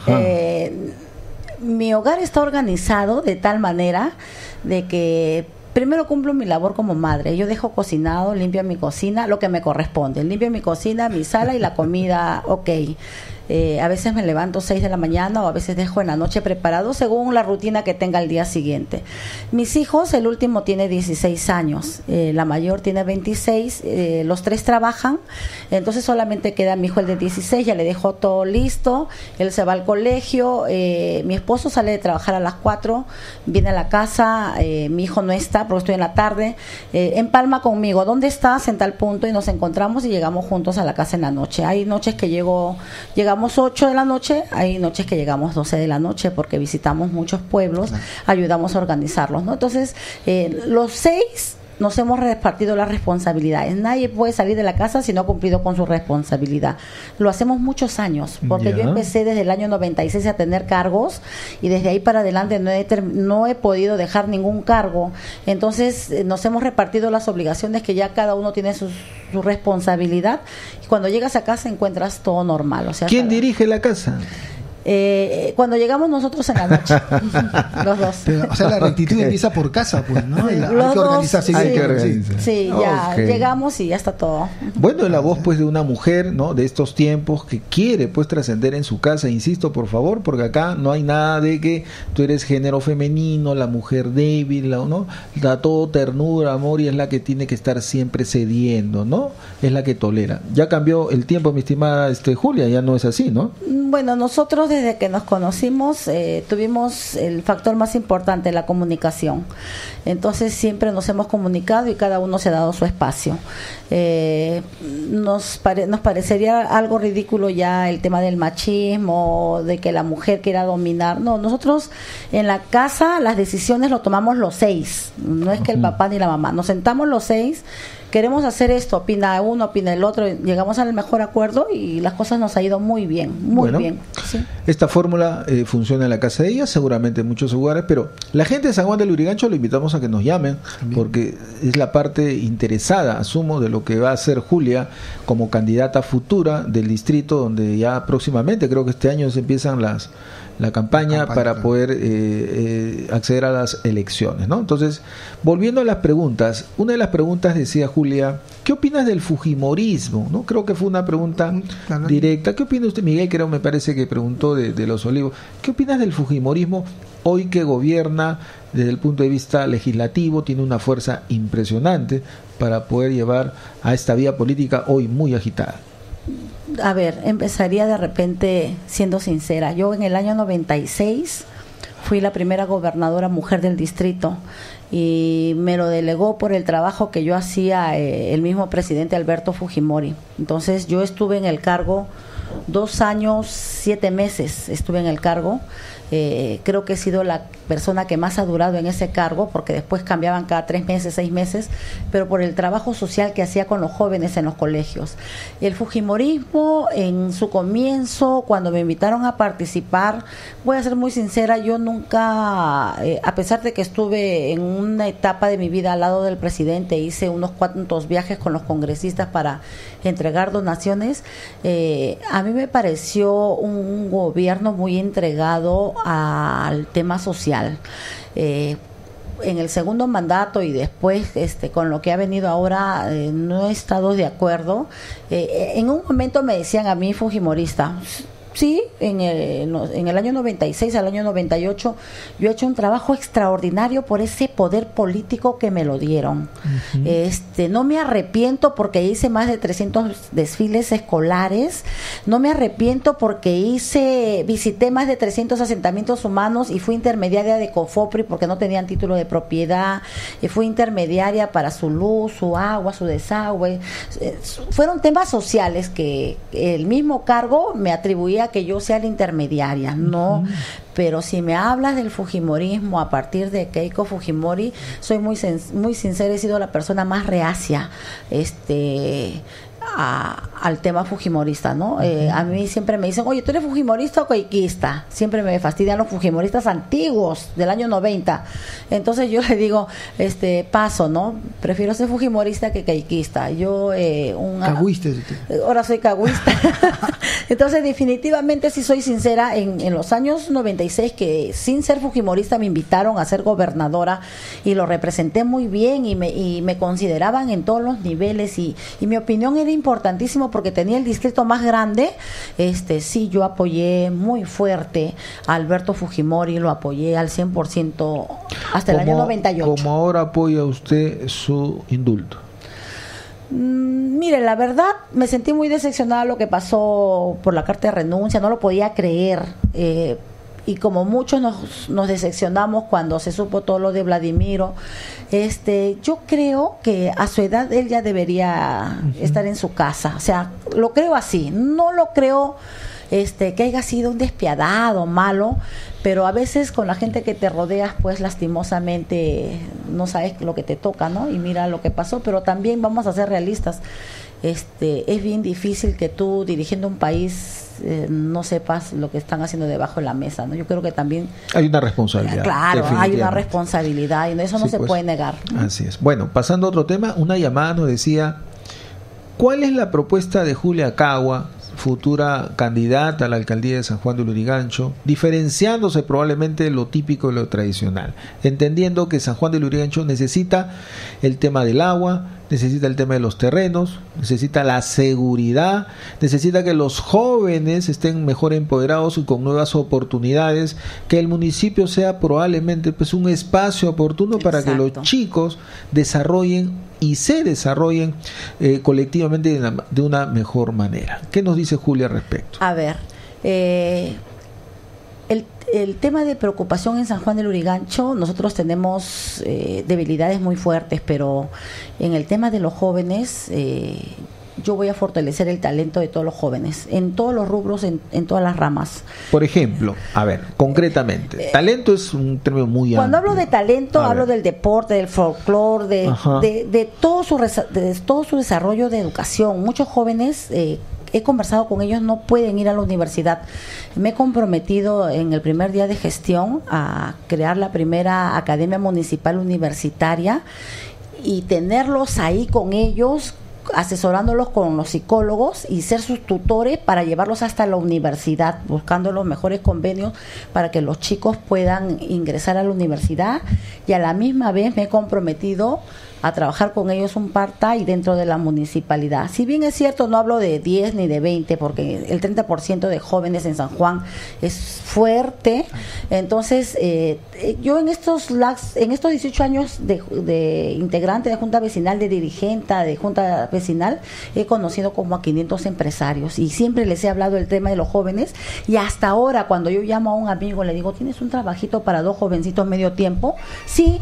Mi hogar está organizado de tal manera de que primero cumplo mi labor como madre. Yo dejo cocinado, limpio mi cocina, lo que me corresponde. Limpio mi cocina, mi sala y la comida, ok. A veces me levanto 6 de la mañana o a veces dejo en la noche preparado según la rutina que tenga el día siguiente. Mis hijos, el último tiene 16 años, la mayor tiene 26, los 3 trabajan, entonces solamente queda mi hijo el de 16, ya le dejo todo listo, él se va al colegio, mi esposo sale de trabajar a las 4, viene a la casa, mi hijo no está porque estoy en la tarde, empalma conmigo, ¿dónde estás? En tal punto, y nos encontramos y llegamos juntos a la casa en la noche. Hay noches que llegamos 8 de la noche, hay noches que llegamos 12 de la noche porque visitamos muchos pueblos, ayudamos a organizarlos, ¿no? Entonces, los 6 nos hemos repartido las responsabilidades. Nadie puede salir de la casa si no ha cumplido con su responsabilidad. Lo hacemos muchos años, porque yo empecé desde el año 96 a tener cargos y desde ahí para adelante no he podido dejar ningún cargo. Entonces nos hemos repartido las obligaciones, que ya cada uno tiene su responsabilidad, y cuando llegas a casa encuentras todo normal. O sea, ¿quién dirige la casa? Cuando llegamos nosotros en la noche, los dos. Pero, o sea, la rectitud empieza por casa, pues, ¿no? Hay que organizarse. Sí, ya llegamos y ya está todo. Bueno, la voz pues de una mujer, ¿no?, de estos tiempos, que quiere pues trascender en su casa. Insisto, por favor, porque acá no hay nada de que tú eres género femenino, la mujer débil, ¿no? Da todo ternura, amor, y es la que tiene que estar siempre cediendo, ¿no? Es la que tolera. Ya cambió el tiempo, mi estimada Julia, ya no es así, ¿no? Bueno, nosotros desde que nos conocimos tuvimos el factor más importante, la comunicación. Entonces siempre nos hemos comunicado y cada uno se ha dado su espacio. Nos parecería algo ridículo ya el tema del machismo, de que la mujer quiera dominar. No, nosotros en la casa las decisiones lo tomamos los 6. No es que el papá ni la mamá. Nos sentamos los 6. Queremos hacer esto, opina uno, opina el otro, llegamos al mejor acuerdo y las cosas nos ha ido muy bien, muy bien. Sí. Esta fórmula funciona en la casa de ella, seguramente en muchos lugares, pero la gente de San Juan del Lurigancho lo invitamos a que nos llamen, porque es la parte interesada, asumo, de lo que va a hacer Julia como candidata futura del distrito, donde ya próximamente, creo que este año se empiezan la campaña para poder acceder a las elecciones, ¿no? Entonces, volviendo a las preguntas, una de las preguntas decía Julia: ¿qué opinas del fujimorismo? ¿No? Creo que fue una pregunta directa. ¿Qué opina usted? Miguel, me parece que preguntó de Los Olivos. ¿Qué opinas del fujimorismo hoy que gobierna desde el punto de vista legislativo, tiene una fuerza impresionante para poder llevar a esta vía política hoy muy agitada? A ver, empezaría de repente siendo sincera. Yo en el año 96 fui la primera gobernadora mujer del distrito. y me lo delegó por el trabajo que yo hacía el mismo presidente Alberto Fujimori. Entonces yo estuve en el cargo 2 años, 7 meses estuve en el cargo. Creo que he sido la persona que más ha durado en ese cargo, porque después cambiaban cada 3 meses, 6 meses, pero por el trabajo social que hacía con los jóvenes en los colegios. El fujimorismo, en su comienzo, cuando me invitaron a participar, voy a ser muy sincera, yo nunca, a pesar de que estuve en una etapa de mi vida al lado del presidente, hice unos cuantos viajes con los congresistas para entregar donaciones, a mí me pareció un gobierno muy entregado al tema social. En el segundo mandato y después con lo que ha venido ahora, no he estado de acuerdo. En un momento me decían a mí, fujimorista, sí, en el año 96 al año 98 yo he hecho un trabajo extraordinario por ese poder político que me lo dieron. No me arrepiento porque hice más de 300 desfiles escolares, no me arrepiento porque visité más de 300 asentamientos humanos y fui intermediaria de COFOPRI porque no tenían título de propiedad, y fui intermediaria para su luz, su agua, su desagüe. Fueron temas sociales que el mismo cargo me atribuía que yo sea la intermediaria, no, pero si me hablas del fujimorismo a partir de Keiko Fujimori, soy muy sincera, he sido la persona más reacia al tema fujimorista, ¿no? A mí siempre me dicen, oye, ¿tú eres fujimorista o keikista? Siempre me fastidian los fujimoristas antiguos del año 90. Entonces yo le digo, paso, ¿no? Prefiero ser fujimorista que keikista. Yo, cagüista. Ahora soy cagüista. Entonces, definitivamente, si soy sincera, en los años 96, que sin ser fujimorista me invitaron a ser gobernadora y lo representé muy bien y me consideraban en todos los niveles y mi opinión era importantísimo porque tenía el distrito más grande. Sí, yo apoyé muy fuerte a Alberto Fujimori, lo apoyé al 100% hasta el año 98. ¿Cómo ahora apoya usted su indulto? Mire, la verdad, me sentí muy decepcionada lo que pasó por la carta de renuncia, no lo podía creer. Y como muchos nos decepcionamos cuando se supo todo lo de Vladimiro, yo creo que a su edad él ya debería estar en su casa. O sea, lo creo así. No lo creo que haya sido un despiadado, malo, pero a veces con la gente que te rodeas, pues lastimosamente no sabes lo que te toca, ¿no? Y mira lo que pasó, pero también vamos a ser realistas. Es bien difícil que tú, dirigiendo un país, no sepas lo que están haciendo debajo de la mesa, ¿no? Yo creo que también hay una responsabilidad. Claro, hay una responsabilidad y eso no se puede negar, ¿no? Así es. Bueno, pasando a otro tema, una llamada nos decía, ¿cuál es la propuesta de Julia Cagua, futura candidata a la alcaldía de San Juan de Lurigancho, diferenciándose probablemente de lo típico y lo tradicional, entendiendo que San Juan de Lurigancho necesita el tema del agua, necesita el tema de los terrenos, necesita la seguridad, necesita que los jóvenes estén mejor empoderados y con nuevas oportunidades, que el municipio sea probablemente pues un espacio oportuno para que los chicos desarrollen y se desarrollen colectivamente de una mejor manera. ¿Qué nos dice Julia al respecto? A ver, el tema de preocupación en San Juan del Lurigancho, nosotros tenemos debilidades muy fuertes, pero en el tema de los jóvenes, yo voy a fortalecer el talento de todos los jóvenes, en todos los rubros, en todas las ramas. Por ejemplo, a ver, concretamente, talento es un término muy amplio. Cuando hablo de talento, hablo del deporte, del folclore, de todo su desarrollo de educación. Muchos jóvenes, he conversado con ellos, no pueden ir a la universidad. Me he comprometido en el primer día de gestión a crear la primera academia municipal universitaria y tenerlos ahí con ellos, asesorándolos con los psicólogos y ser sus tutores para llevarlos hasta la universidad, buscando los mejores convenios para que los chicos puedan ingresar a la universidad, y a la misma vez me he comprometido a trabajar con ellos un part-time dentro de la municipalidad. Si bien es cierto, no hablo de 10 ni de 20, porque el 30% de jóvenes en San Juan es fuerte. Entonces, yo en estos 18 años de integrante de Junta Vecinal, de dirigente de Junta Vecinal, he conocido como a 500 empresarios y siempre les he hablado del tema de los jóvenes, y hasta ahora cuando yo llamo a un amigo le digo, ¿tienes un trabajito para 2 jovencitos medio tiempo? Sí.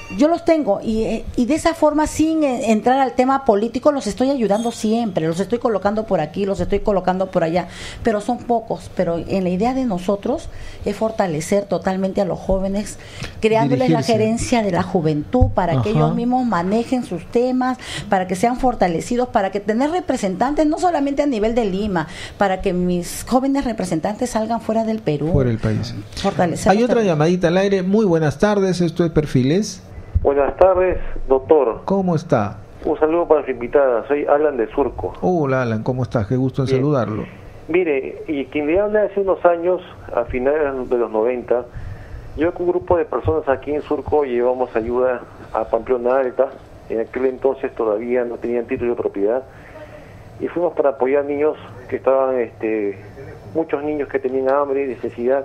yo los tengo y de esa forma, sin entrar al tema político, los estoy ayudando siempre, los estoy colocando por aquí, los estoy colocando por allá, pero son pocos. Pero en la idea de nosotros es fortalecer totalmente a los jóvenes, creándoles la gerencia de la juventud para que ellos mismos manejen sus temas, para que sean fortalecidos, para que tener representantes no solamente a nivel de Lima, para que mis jóvenes representantes salgan fuera del Perú, fuera del país. Fortalecer. Hay otra llamadita al aire. Muy buenas tardes, esto es Perfiles. Buenas tardes, doctor. ¿Cómo está? Un saludo para su invitada, soy Alan de Surco. Hola Alan, ¿cómo estás? Qué gusto en saludarlo. Mire, y quien le habla hace unos años, a finales de los 90, yo con un grupo de personas aquí en Surco llevamos ayuda a Pamplona Alta. En aquel entonces todavía no tenían título de propiedad, y fuimos para apoyar niños que estaban, muchos niños que tenían hambre y necesidad,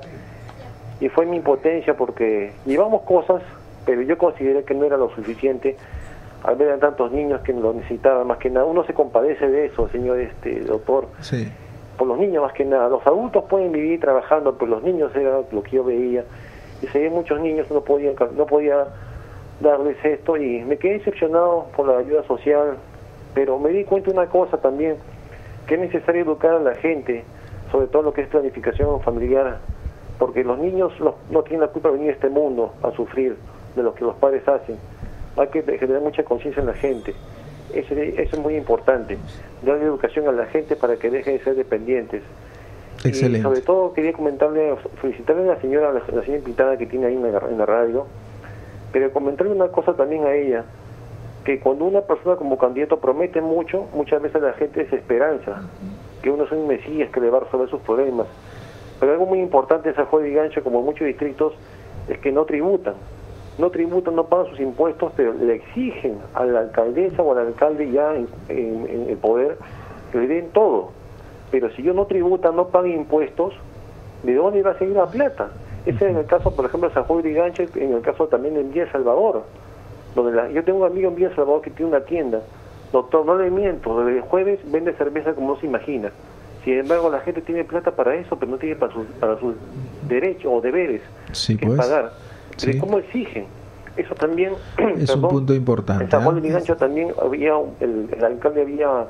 y fue mi impotencia porque llevamos cosas, pero yo consideré que no era lo suficiente al ver a tantos niños que lo necesitaban. Más que nada, uno se compadece de eso, señor doctor, sí, por los niños más que nada. Los adultos pueden vivir trabajando, pero los niños era lo que yo veía, y se ven muchos niños, no podía darles esto, y me quedé decepcionado por la ayuda social. Pero me di cuenta de una cosa también, que es necesario educar a la gente, sobre todo lo que es planificación familiar, porque los niños no tienen la culpa de venir a este mundo a sufrir de lo que los padres hacen. Hay que generar mucha conciencia en la gente. Eso es muy importante, darle educación a la gente para que dejen de ser dependientes. Excelente. Y sobre todo quería felicitarle a la señora invitada que tiene ahí en la radio, pero comentarle una cosa también a ella, que cuando una persona como candidato promete mucho, muchas veces la gente desesperanza, que uno es un mesías que le va a resolver sus problemas. Pero algo muy importante en San Juan de Lurigancho, como en muchos distritos, es que no tributan, no pagan sus impuestos, pero le exigen a la alcaldesa o al alcalde ya en el poder que le den todo. Pero si ellos no tributan, no pagan impuestos, ¿de dónde va a seguir la plata? Ese es en el caso, por ejemplo, de San Juan de Lurigancho, en el caso también en Villa Salvador, donde yo tengo un amigo en Villa Salvador que tiene una tienda. Doctor, no le miento, desde el jueves vende cerveza como no se imagina. Sin embargo, la gente tiene plata para eso, pero no tiene para sus derechos o deberes, sí, que pues, pagar. Pero sí. ¿Cómo exigen? Eso también es un punto importante. En San Juan de Lurigancho también había el alcalde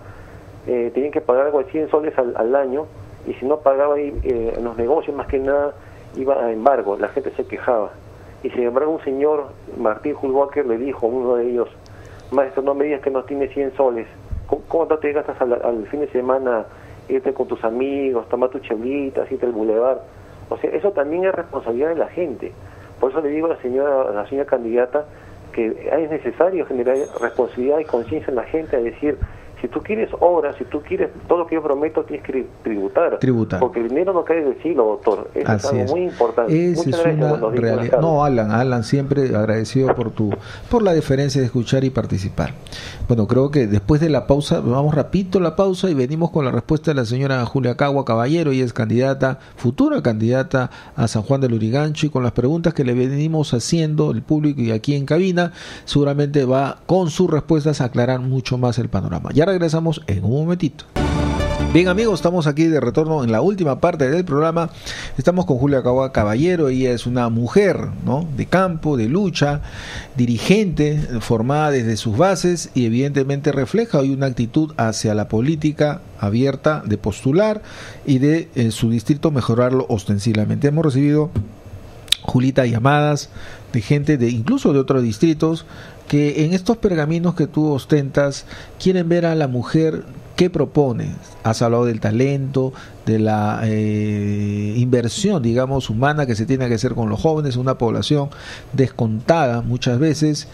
tenía que pagar algo de 100 soles al año, y si no pagaba ahí, en los negocios más que nada iba a embargo, la gente se quejaba. Y sin embargo un señor, Martín Hulwacker, le dijo a uno de ellos: maestro, no me digas que no tiene 100 soles, ¿cómo te gastas al fin de semana irte con tus amigos, tomar tu chelita, irte al bulevar? O sea, eso también es responsabilidad de la gente. Por eso le digo a la señora candidata que es necesario generar responsabilidad y conciencia en la gente, a decir, si tú quieres obras, si tú quieres todo lo que yo prometo, tienes que tributar. Porque el dinero no cae del cielo, doctor. Eso es algo muy importante. Esa es una realidad. No, Alan, siempre agradecido por la deferencia de escuchar y participar. Bueno, creo que después de la pausa, vamos rapidito a la pausa y venimos con la respuesta de la señora Julia Cagua Caballero. Ella es futura candidata a San Juan de Lurigancho, y con las preguntas que le venimos haciendo el público y aquí en cabina, seguramente va con sus respuestas a aclarar mucho más el panorama. Ya regresamos en un momentito. Bien, amigos, estamos aquí de retorno en la última parte del programa. Estamos con Julia Cagua Caballero. Ella es una mujer, ¿no?, de campo, de lucha, dirigente, formada desde sus bases, y evidentemente refleja hoy una actitud hacia la política abierta de postular y de su distrito mejorarlo ostensiblemente. Hemos recibido, Julita, llamadas de gente incluso de otros distritos, que en estos pergaminos que tú ostentas quieren ver a la mujer. ¿Qué propone? Has hablado del talento, de la inversión, digamos, humana que se tiene que hacer con los jóvenes, una población descontada muchas veces.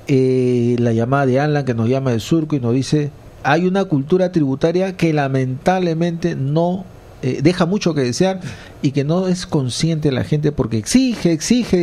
La llamada de Alan, que nos llama de Surco y nos dice: hay una cultura tributaria que lamentablemente no deja mucho que desear, y que no es consciente la gente, porque exige,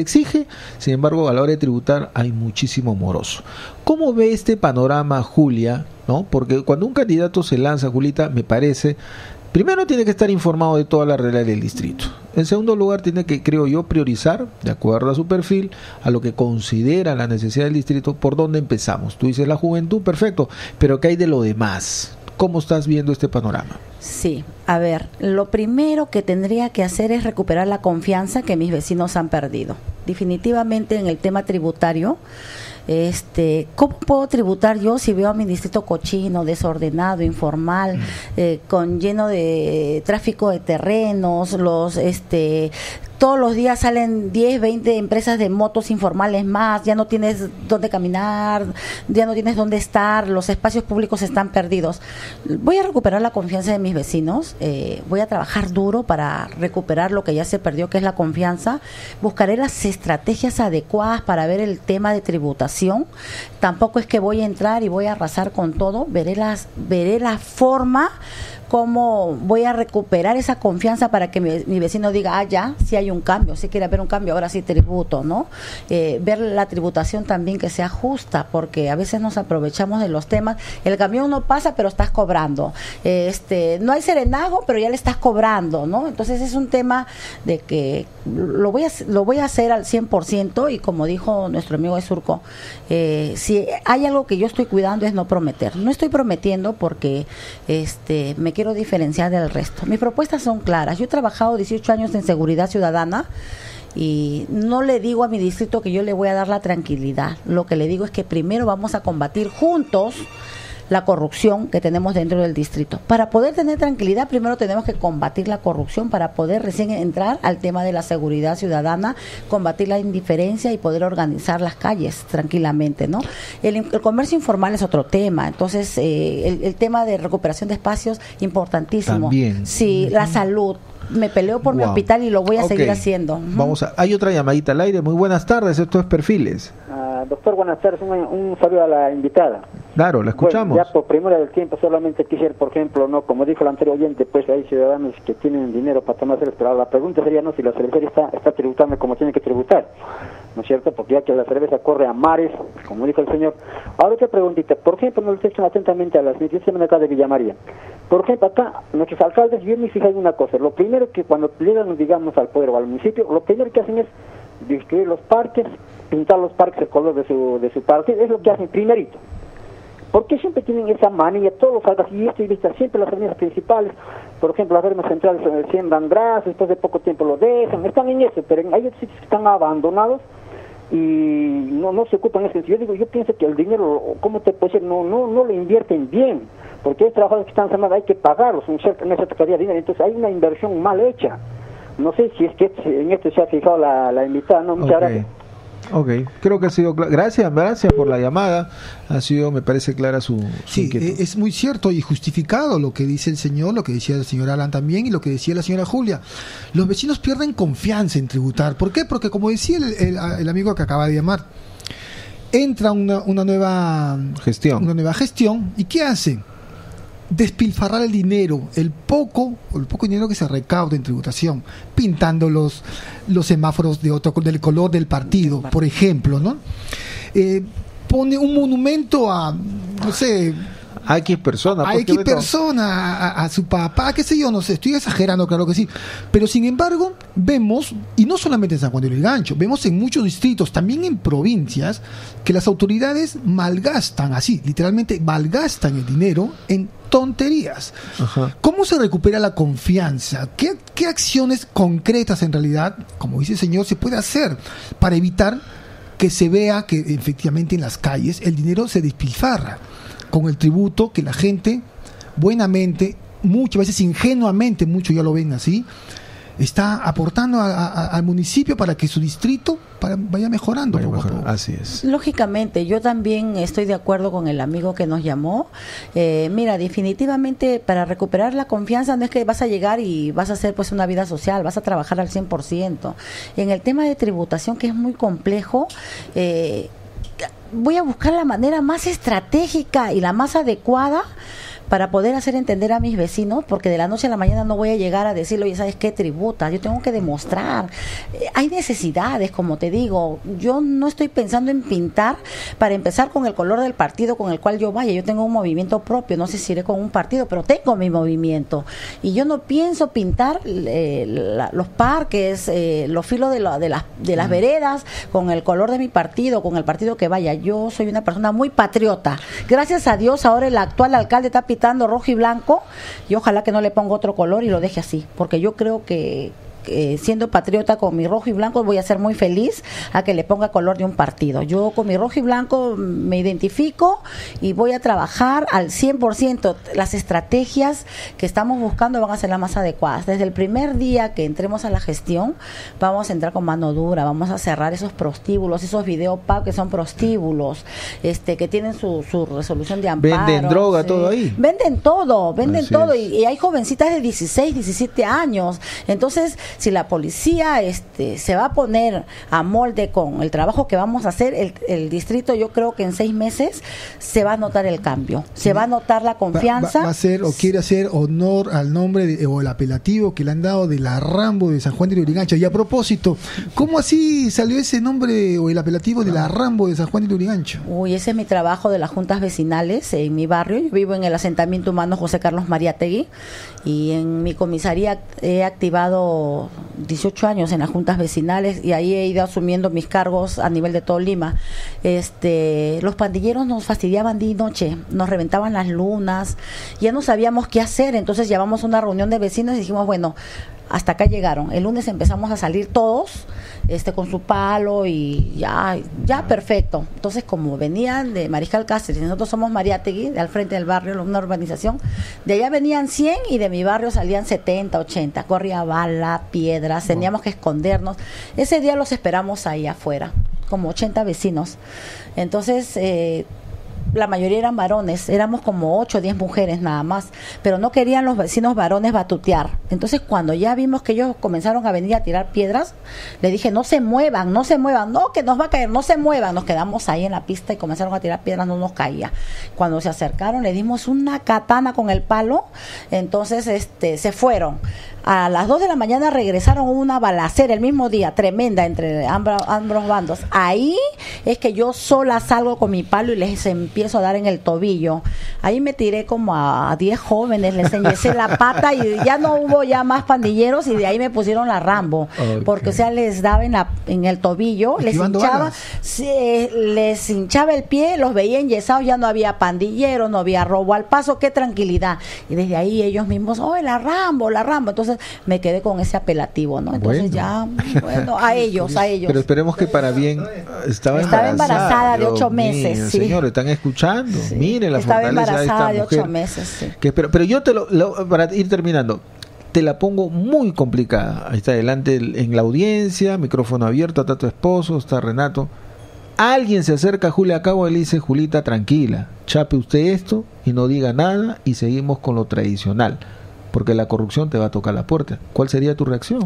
sin embargo a la hora de tributar hay muchísimo moroso. ¿Cómo ve este panorama, Julia? ¿No? Porque cuando un candidato se lanza, Julita, me parece, primero tiene que estar informado de toda la realidad del distrito. En segundo lugar, tiene que, creo yo, priorizar, de acuerdo a su perfil, a lo que considera la necesidad del distrito, por dónde empezamos. Tú dices la juventud, perfecto, pero ¿qué hay de lo demás? ¿Cómo estás viendo este panorama? Sí, a ver, lo primero que tendría que hacer es recuperar la confianza que mis vecinos han perdido. definitivamente en el tema tributario. ¿Cómo puedo tributar yo si veo a mi distrito cochino, desordenado, informal, con lleno de tráfico de terrenos, todos los días salen 10, 20 empresas de motos informales más, ya no tienes dónde caminar, ya no tienes dónde estar, los espacios públicos están perdidos? Voy a recuperar la confianza de mis vecinos, voy a trabajar duro para recuperar lo que ya se perdió, que es la confianza. Buscaré las estrategias adecuadas para ver el tema de tributación. Tampoco es que voy a entrar y voy a arrasar con todo, veré la forma cómo voy a recuperar esa confianza para que mi vecino diga, ya, sí hay un cambio, sí quiere haber un cambio, ahora sí tributo, ¿no? Ver la tributación también que sea justa, porque a veces nos aprovechamos de los temas. El camión no pasa, pero estás cobrando. No hay serenago, pero ya le estás cobrando, ¿no? Entonces es un tema de que lo voy a hacer al 100%, y como dijo nuestro amigo de Surco, si hay algo que yo estoy cuidando es no prometer. No estoy prometiendo porque me quiero diferenciar del resto. Mis propuestas son claras. Yo he trabajado 18 años en seguridad ciudadana y no le digo a mi distrito que yo le voy a dar la tranquilidad. Lo que le digo es que primero vamos a combatir juntos la corrupción que tenemos dentro del distrito. Para poder tener tranquilidad, primero tenemos que combatir la corrupción para poder recién entrar al tema de la seguridad ciudadana, combatir la indiferencia y poder organizar las calles tranquilamente, ¿no? El comercio informal es otro tema. Entonces, el tema de recuperación de espacios, importantísimo. También. Sí, la salud. Me peleo por mi hospital y lo voy a seguir haciendo. Hay otra llamadita al aire. Muy buenas tardes, esto es Perfiles. Doctor, buenas tardes. Un saludo a la invitada. Claro, la escuchamos. Pues ya por primera del tiempo solamente quisiera, por ejemplo, no, como dijo el anterior oyente, pues hay ciudadanos que tienen dinero para tomar cerveza, pero la pregunta sería, no, si la cervecería está tributando como tiene que tributar, ¿no es cierto? Porque ya que la cerveza corre a mares, como dijo el señor. Ahora otra preguntita, por ejemplo, nos escuchan atentamente a las noticias acá de Villa María. Por ejemplo, acá, nuestros alcaldes, yo me fijé en una cosa, lo primero que cuando llegan, digamos, al poder o al municipio, lo primero que hacen es destruir los parques, pintar los parques el color de su partido, es lo que hacen primerito. Porque siempre tienen esa manía, todos los alcaldes, y esto he visto siempre las avenidas principales, por ejemplo, las avenidas centrales siembran gras, después de poco tiempo lo dejan, están en eso, pero hay otros sitios que están abandonados y no se ocupan de eso. Yo pienso que el dinero, ¿cómo te puede decir? No lo invierten bien, porque hay trabajadores que están sembrados, hay que pagarlos, una cierta cantidad de dinero, entonces hay una inversión mal hecha. No sé si es que en esto se ha fijado la invitada, ¿no? Muchas gracias. Ok, creo que ha sido gracias por la llamada. Ha sido, me parece, clara su inquietud. Es muy cierto y justificado lo que dice el señor, lo que decía el señor Alan también y lo que decía la señora Julia. Los vecinos pierden confianza en tributar. ¿Por qué? Porque, como decía el amigo que acaba de llamar, entra una nueva gestión, ¿y qué hace? Despilfarrar el dinero, el poco dinero que se recauda en tributación, pintando los semáforos del color del partido, por ejemplo, ¿no? Pone un monumento a, no sé, a X persona, a su papá, qué sé yo, no sé, estoy exagerando, claro que sí, pero sin embargo vemos, y no solamente en San Juan de Lurigancho, vemos en muchos distritos, también en provincias, que las autoridades malgastan, así, literalmente malgastan el dinero en tonterías. Ajá. ¿Cómo se recupera la confianza? ¿Qué acciones concretas en realidad, como dice el señor, se puede hacer para evitar que se vea que efectivamente en las calles el dinero se despilfarra con el tributo que la gente buenamente, muchas veces ingenuamente, muchos ya lo ven así, está aportando al municipio para que su distrito vaya mejorando poco a poco? Así es. Lógicamente, yo también estoy de acuerdo con el amigo que nos llamó. Mira, definitivamente para recuperar la confianza no es que vas a llegar y vas a hacer pues una vida social, vas a trabajar al 100%. En el tema de tributación, que es muy complejo, voy a buscar la manera más estratégica y la más adecuada para poder hacer entender a mis vecinos, porque de la noche a la mañana no voy a llegar a decirle, oye, ¿sabes qué? Tributa, yo tengo que demostrar. Hay necesidades, como te digo, yo no estoy pensando en pintar para empezar con el color del partido con el cual yo vaya. Yo tengo un movimiento propio, no sé si iré con un partido, pero tengo mi movimiento. Y yo no pienso pintar los parques, los filos de las veredas con el color de mi partido, con el partido que vaya. Yo soy una persona muy patriota. Gracias a Dios, ahora el actual alcalde está pintando rojo y blanco, y ojalá que no le ponga otro color y lo deje así, porque yo creo que siendo patriota con mi rojo y blanco, voy a ser muy feliz a que le ponga color de un partido. Yo con mi rojo y blanco me identifico y voy a trabajar al 100%. Las estrategias que estamos buscando van a ser las más adecuadas. Desde el primer día que entremos a la gestión, vamos a entrar con mano dura, vamos a cerrar esos prostíbulos, esos videopub que son prostíbulos, que tienen su resolución de amparo. Venden droga, todo ahí. Venden todo, Así todo. es. Y hay jovencitas de 16, 17 años. Entonces, si la policía se va a poner a molde con el trabajo que vamos a hacer, el distrito, yo creo que en 6 meses se va a notar el cambio, se va a notar la confianza. Va a hacer o quiere hacer honor al nombre o el apelativo que le han dado de la Rambo de San Juan de Lurigancho. Y a propósito, ¿cómo así salió ese nombre o el apelativo de la Rambo de San Juan de Lurigancho? Uy, ese es mi trabajo de las juntas vecinales en mi barrio. Yo vivo en el asentamiento humano José Carlos Mariátegui y en mi comisaría he activado 18 años en las juntas vecinales y ahí he ido asumiendo mis cargos a nivel de todo Lima. Los pandilleros nos fastidiaban día y noche, nos reventaban las lunas, ya no sabíamos qué hacer, entonces llamamos una reunión de vecinos y dijimos, bueno, hasta acá llegaron. El lunes empezamos a salir todos con su palo y ya perfecto. Entonces, como venían de Mariscal Cáceres, nosotros somos Mariátegui, de al frente del barrio, una urbanización, de allá venían 100 y de mi barrio salían 70, 80. Corría bala, piedras, teníamos que escondernos. Ese día los esperamos ahí afuera, como 80 vecinos. Entonces, la mayoría eran varones, éramos como 8 o 10 mujeres nada más, pero no querían los vecinos varones batutear. Entonces cuando ya vimos que ellos comenzaron a venir a tirar piedras, le dije, no se muevan, no, que nos va a caer, no se muevan. Nos quedamos ahí en la pista y comenzaron a tirar piedras, no nos caía. Cuando se acercaron le dimos una katana con el palo, entonces se fueron. A las 2 de la mañana regresaron una balacera el mismo día, tremenda, entre ambos bandos. Ahí es que yo sola salgo con mi palo y les empiezo a dar en el tobillo. Ahí me tiré como a 10 jóvenes, les enyecí la pata y ya no hubo ya más pandilleros y de ahí me pusieron la Rambo. Okay. Porque, o sea, les daba en el tobillo, les hinchaba el pie, los veía enyesados, ya no había pandilleros, no había robo al paso, qué tranquilidad. Y desde ahí ellos mismos, la Rambo. Entonces me quedé con ese apelativo, ¿no? Entonces a ellos. Pero esperemos que para bien. Estaba embarazada de 8 meses. Mío, sí. Señores, están escuchando. Sí. Miren la estaba fortaleza embarazada de esta de 8 mujer. meses. Sí. Pero yo para ir terminando, te la pongo muy complicada. Ahí está adelante en la audiencia, micrófono abierto, está tu esposo, está Renato. Alguien se acerca a Julia Cagua y le dice, Julita, tranquila, chape usted esto y no diga nada y seguimos con lo tradicional. Porque la corrupción te va a tocar la puerta. ¿Cuál sería tu reacción?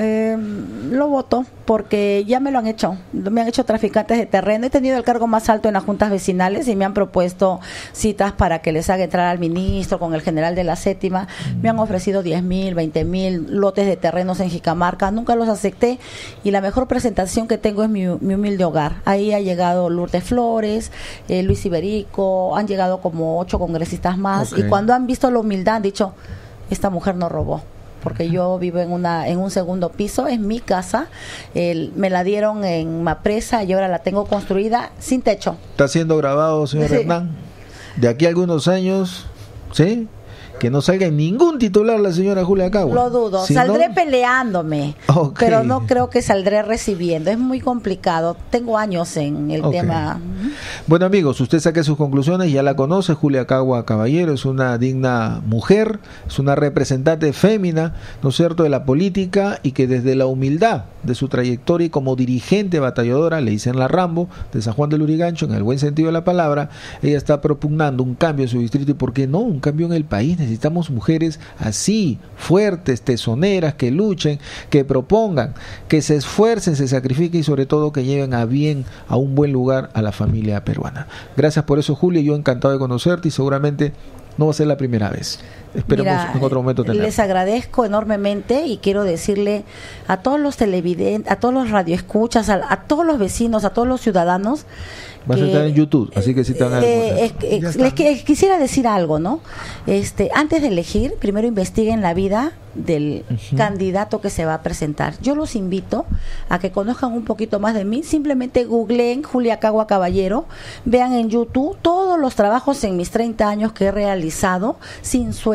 Lo voto porque ya me lo han hecho. Me han hecho traficantes de terreno. He tenido el cargo más alto en las juntas vecinales y me han propuesto citas para que les haga entrar al ministro con el general de la séptima. Me han ofrecido 10,000, 20,000 lotes de terrenos en Jicamarca. Nunca los acepté y la mejor presentación que tengo es mi humilde hogar. Ahí ha llegado Lourdes Flores, Luis Iberico, han llegado como 8 congresistas más. Okay. Y cuando han visto la humildad han dicho, esta mujer no robó, porque yo vivo en un segundo piso, es mi casa, me la dieron en Mapresa y ahora la tengo construida sin techo. Está siendo grabado, señor Hernán, de aquí a algunos años, ¿sí? Que no salga en ningún titular la señora Julia Cagua. Lo dudo, saldré peleándome, pero no creo que saldré recibiendo, es muy complicado, tengo años en el tema. Bueno, amigos, usted saque sus conclusiones, ya la conoce, Julia Cagua Caballero es una digna mujer, es una representante fémina, ¿no es cierto?, de la política y que desde la humildad de su trayectoria y como dirigente batalladora, le dicen la Rambo, de San Juan de Lurigancho, en el buen sentido de la palabra, ella está propugnando un cambio en su distrito y, ¿por qué no?, un cambio en el país. Necesitamos mujeres así, fuertes, tesoneras, que luchen, que propongan, que se esfuercen, se sacrifiquen y sobre todo que lleven a bien, a un buen lugar a la familia peruana. Gracias por eso, Julia, yo encantado de conocerte y seguramente no va a ser la primera vez. Esperemos en otro momento tenerlo. Les agradezco enormemente y quiero decirle a todos los televidentes, a todos los radioescuchas, a todos los vecinos, a todos los ciudadanos. Vas a estar en YouTube, así que sí te van a les quisiera decir algo, ¿no? Antes de elegir, primero investiguen la vida del candidato que se va a presentar. Yo los invito a que conozcan un poquito más de mí, simplemente googleen Julia Cagua Caballero, vean en YouTube todos los trabajos en mis 30 años que he realizado sin sueldo,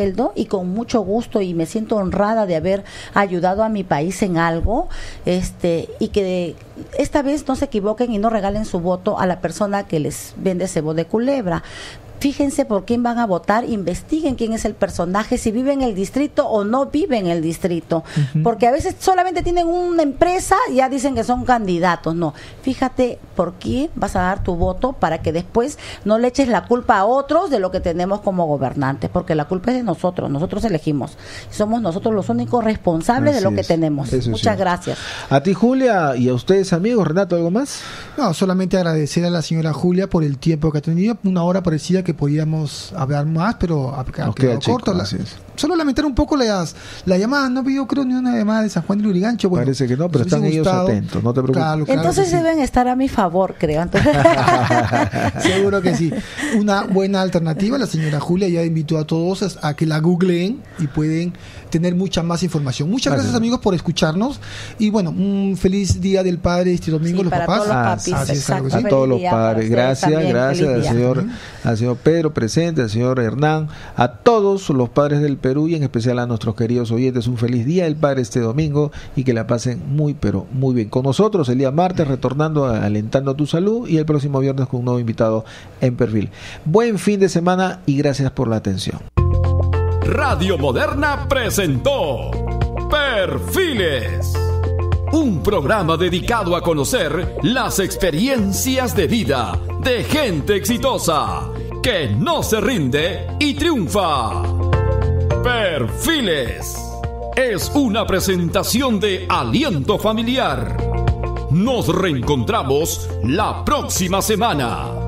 sueldo y con mucho gusto, y me siento honrada de haber ayudado a mi país en algo, y que esta vez no se equivoquen y no regalen su voto a la persona que les vende cebo de culebra. Fíjense por quién van a votar, investiguen quién es el personaje, si vive en el distrito o no vive en el distrito, porque a veces solamente tienen una empresa y ya dicen que son candidatos. No, fíjate por quién vas a dar tu voto para que después no le eches la culpa a otros de lo que tenemos como gobernantes, porque la culpa es de nosotros elegimos, somos nosotros los únicos responsables de lo que tenemos. Muchas gracias. A ti, Julia, y a ustedes, amigos. Renato, ¿algo más? No, solamente agradecer a la señora Julia por el tiempo que ha tenido, una hora parecía que podíamos hablar más, pero ha quedado corto. Solo lamentar un poco las llamadas, no pidió creo ni una llamada de San Juan de Lurigancho. Bueno, parece que no, pero están ellos atentos, no te preocupes. Claro, entonces sí, deben estar a mi favor, creo. Seguro que sí. Una buena alternativa, la señora Julia ya invitó a todos a que la googleen y pueden tener mucha más información. Muchas gracias, amigos, por escucharnos, y bueno, un feliz Día del Padre este domingo, los papás. A todos los padres. Gracias al señor Pedro presente, al señor Hernán, a todos los padres del Perú y en especial a nuestros queridos oyentes. Un feliz Día del Padre este domingo y que la pasen muy pero muy bien con nosotros el día martes, retornando a Alentando tu Salud, y el próximo viernes con un nuevo invitado en Perfil. Buen fin de semana y gracias por la atención. Radio Moderna presentó Perfiles, un programa dedicado a conocer las experiencias de vida de gente exitosa que no se rinde y triunfa. Perfiles es una presentación de Aliento Familiar. Nos reencontramos la próxima semana.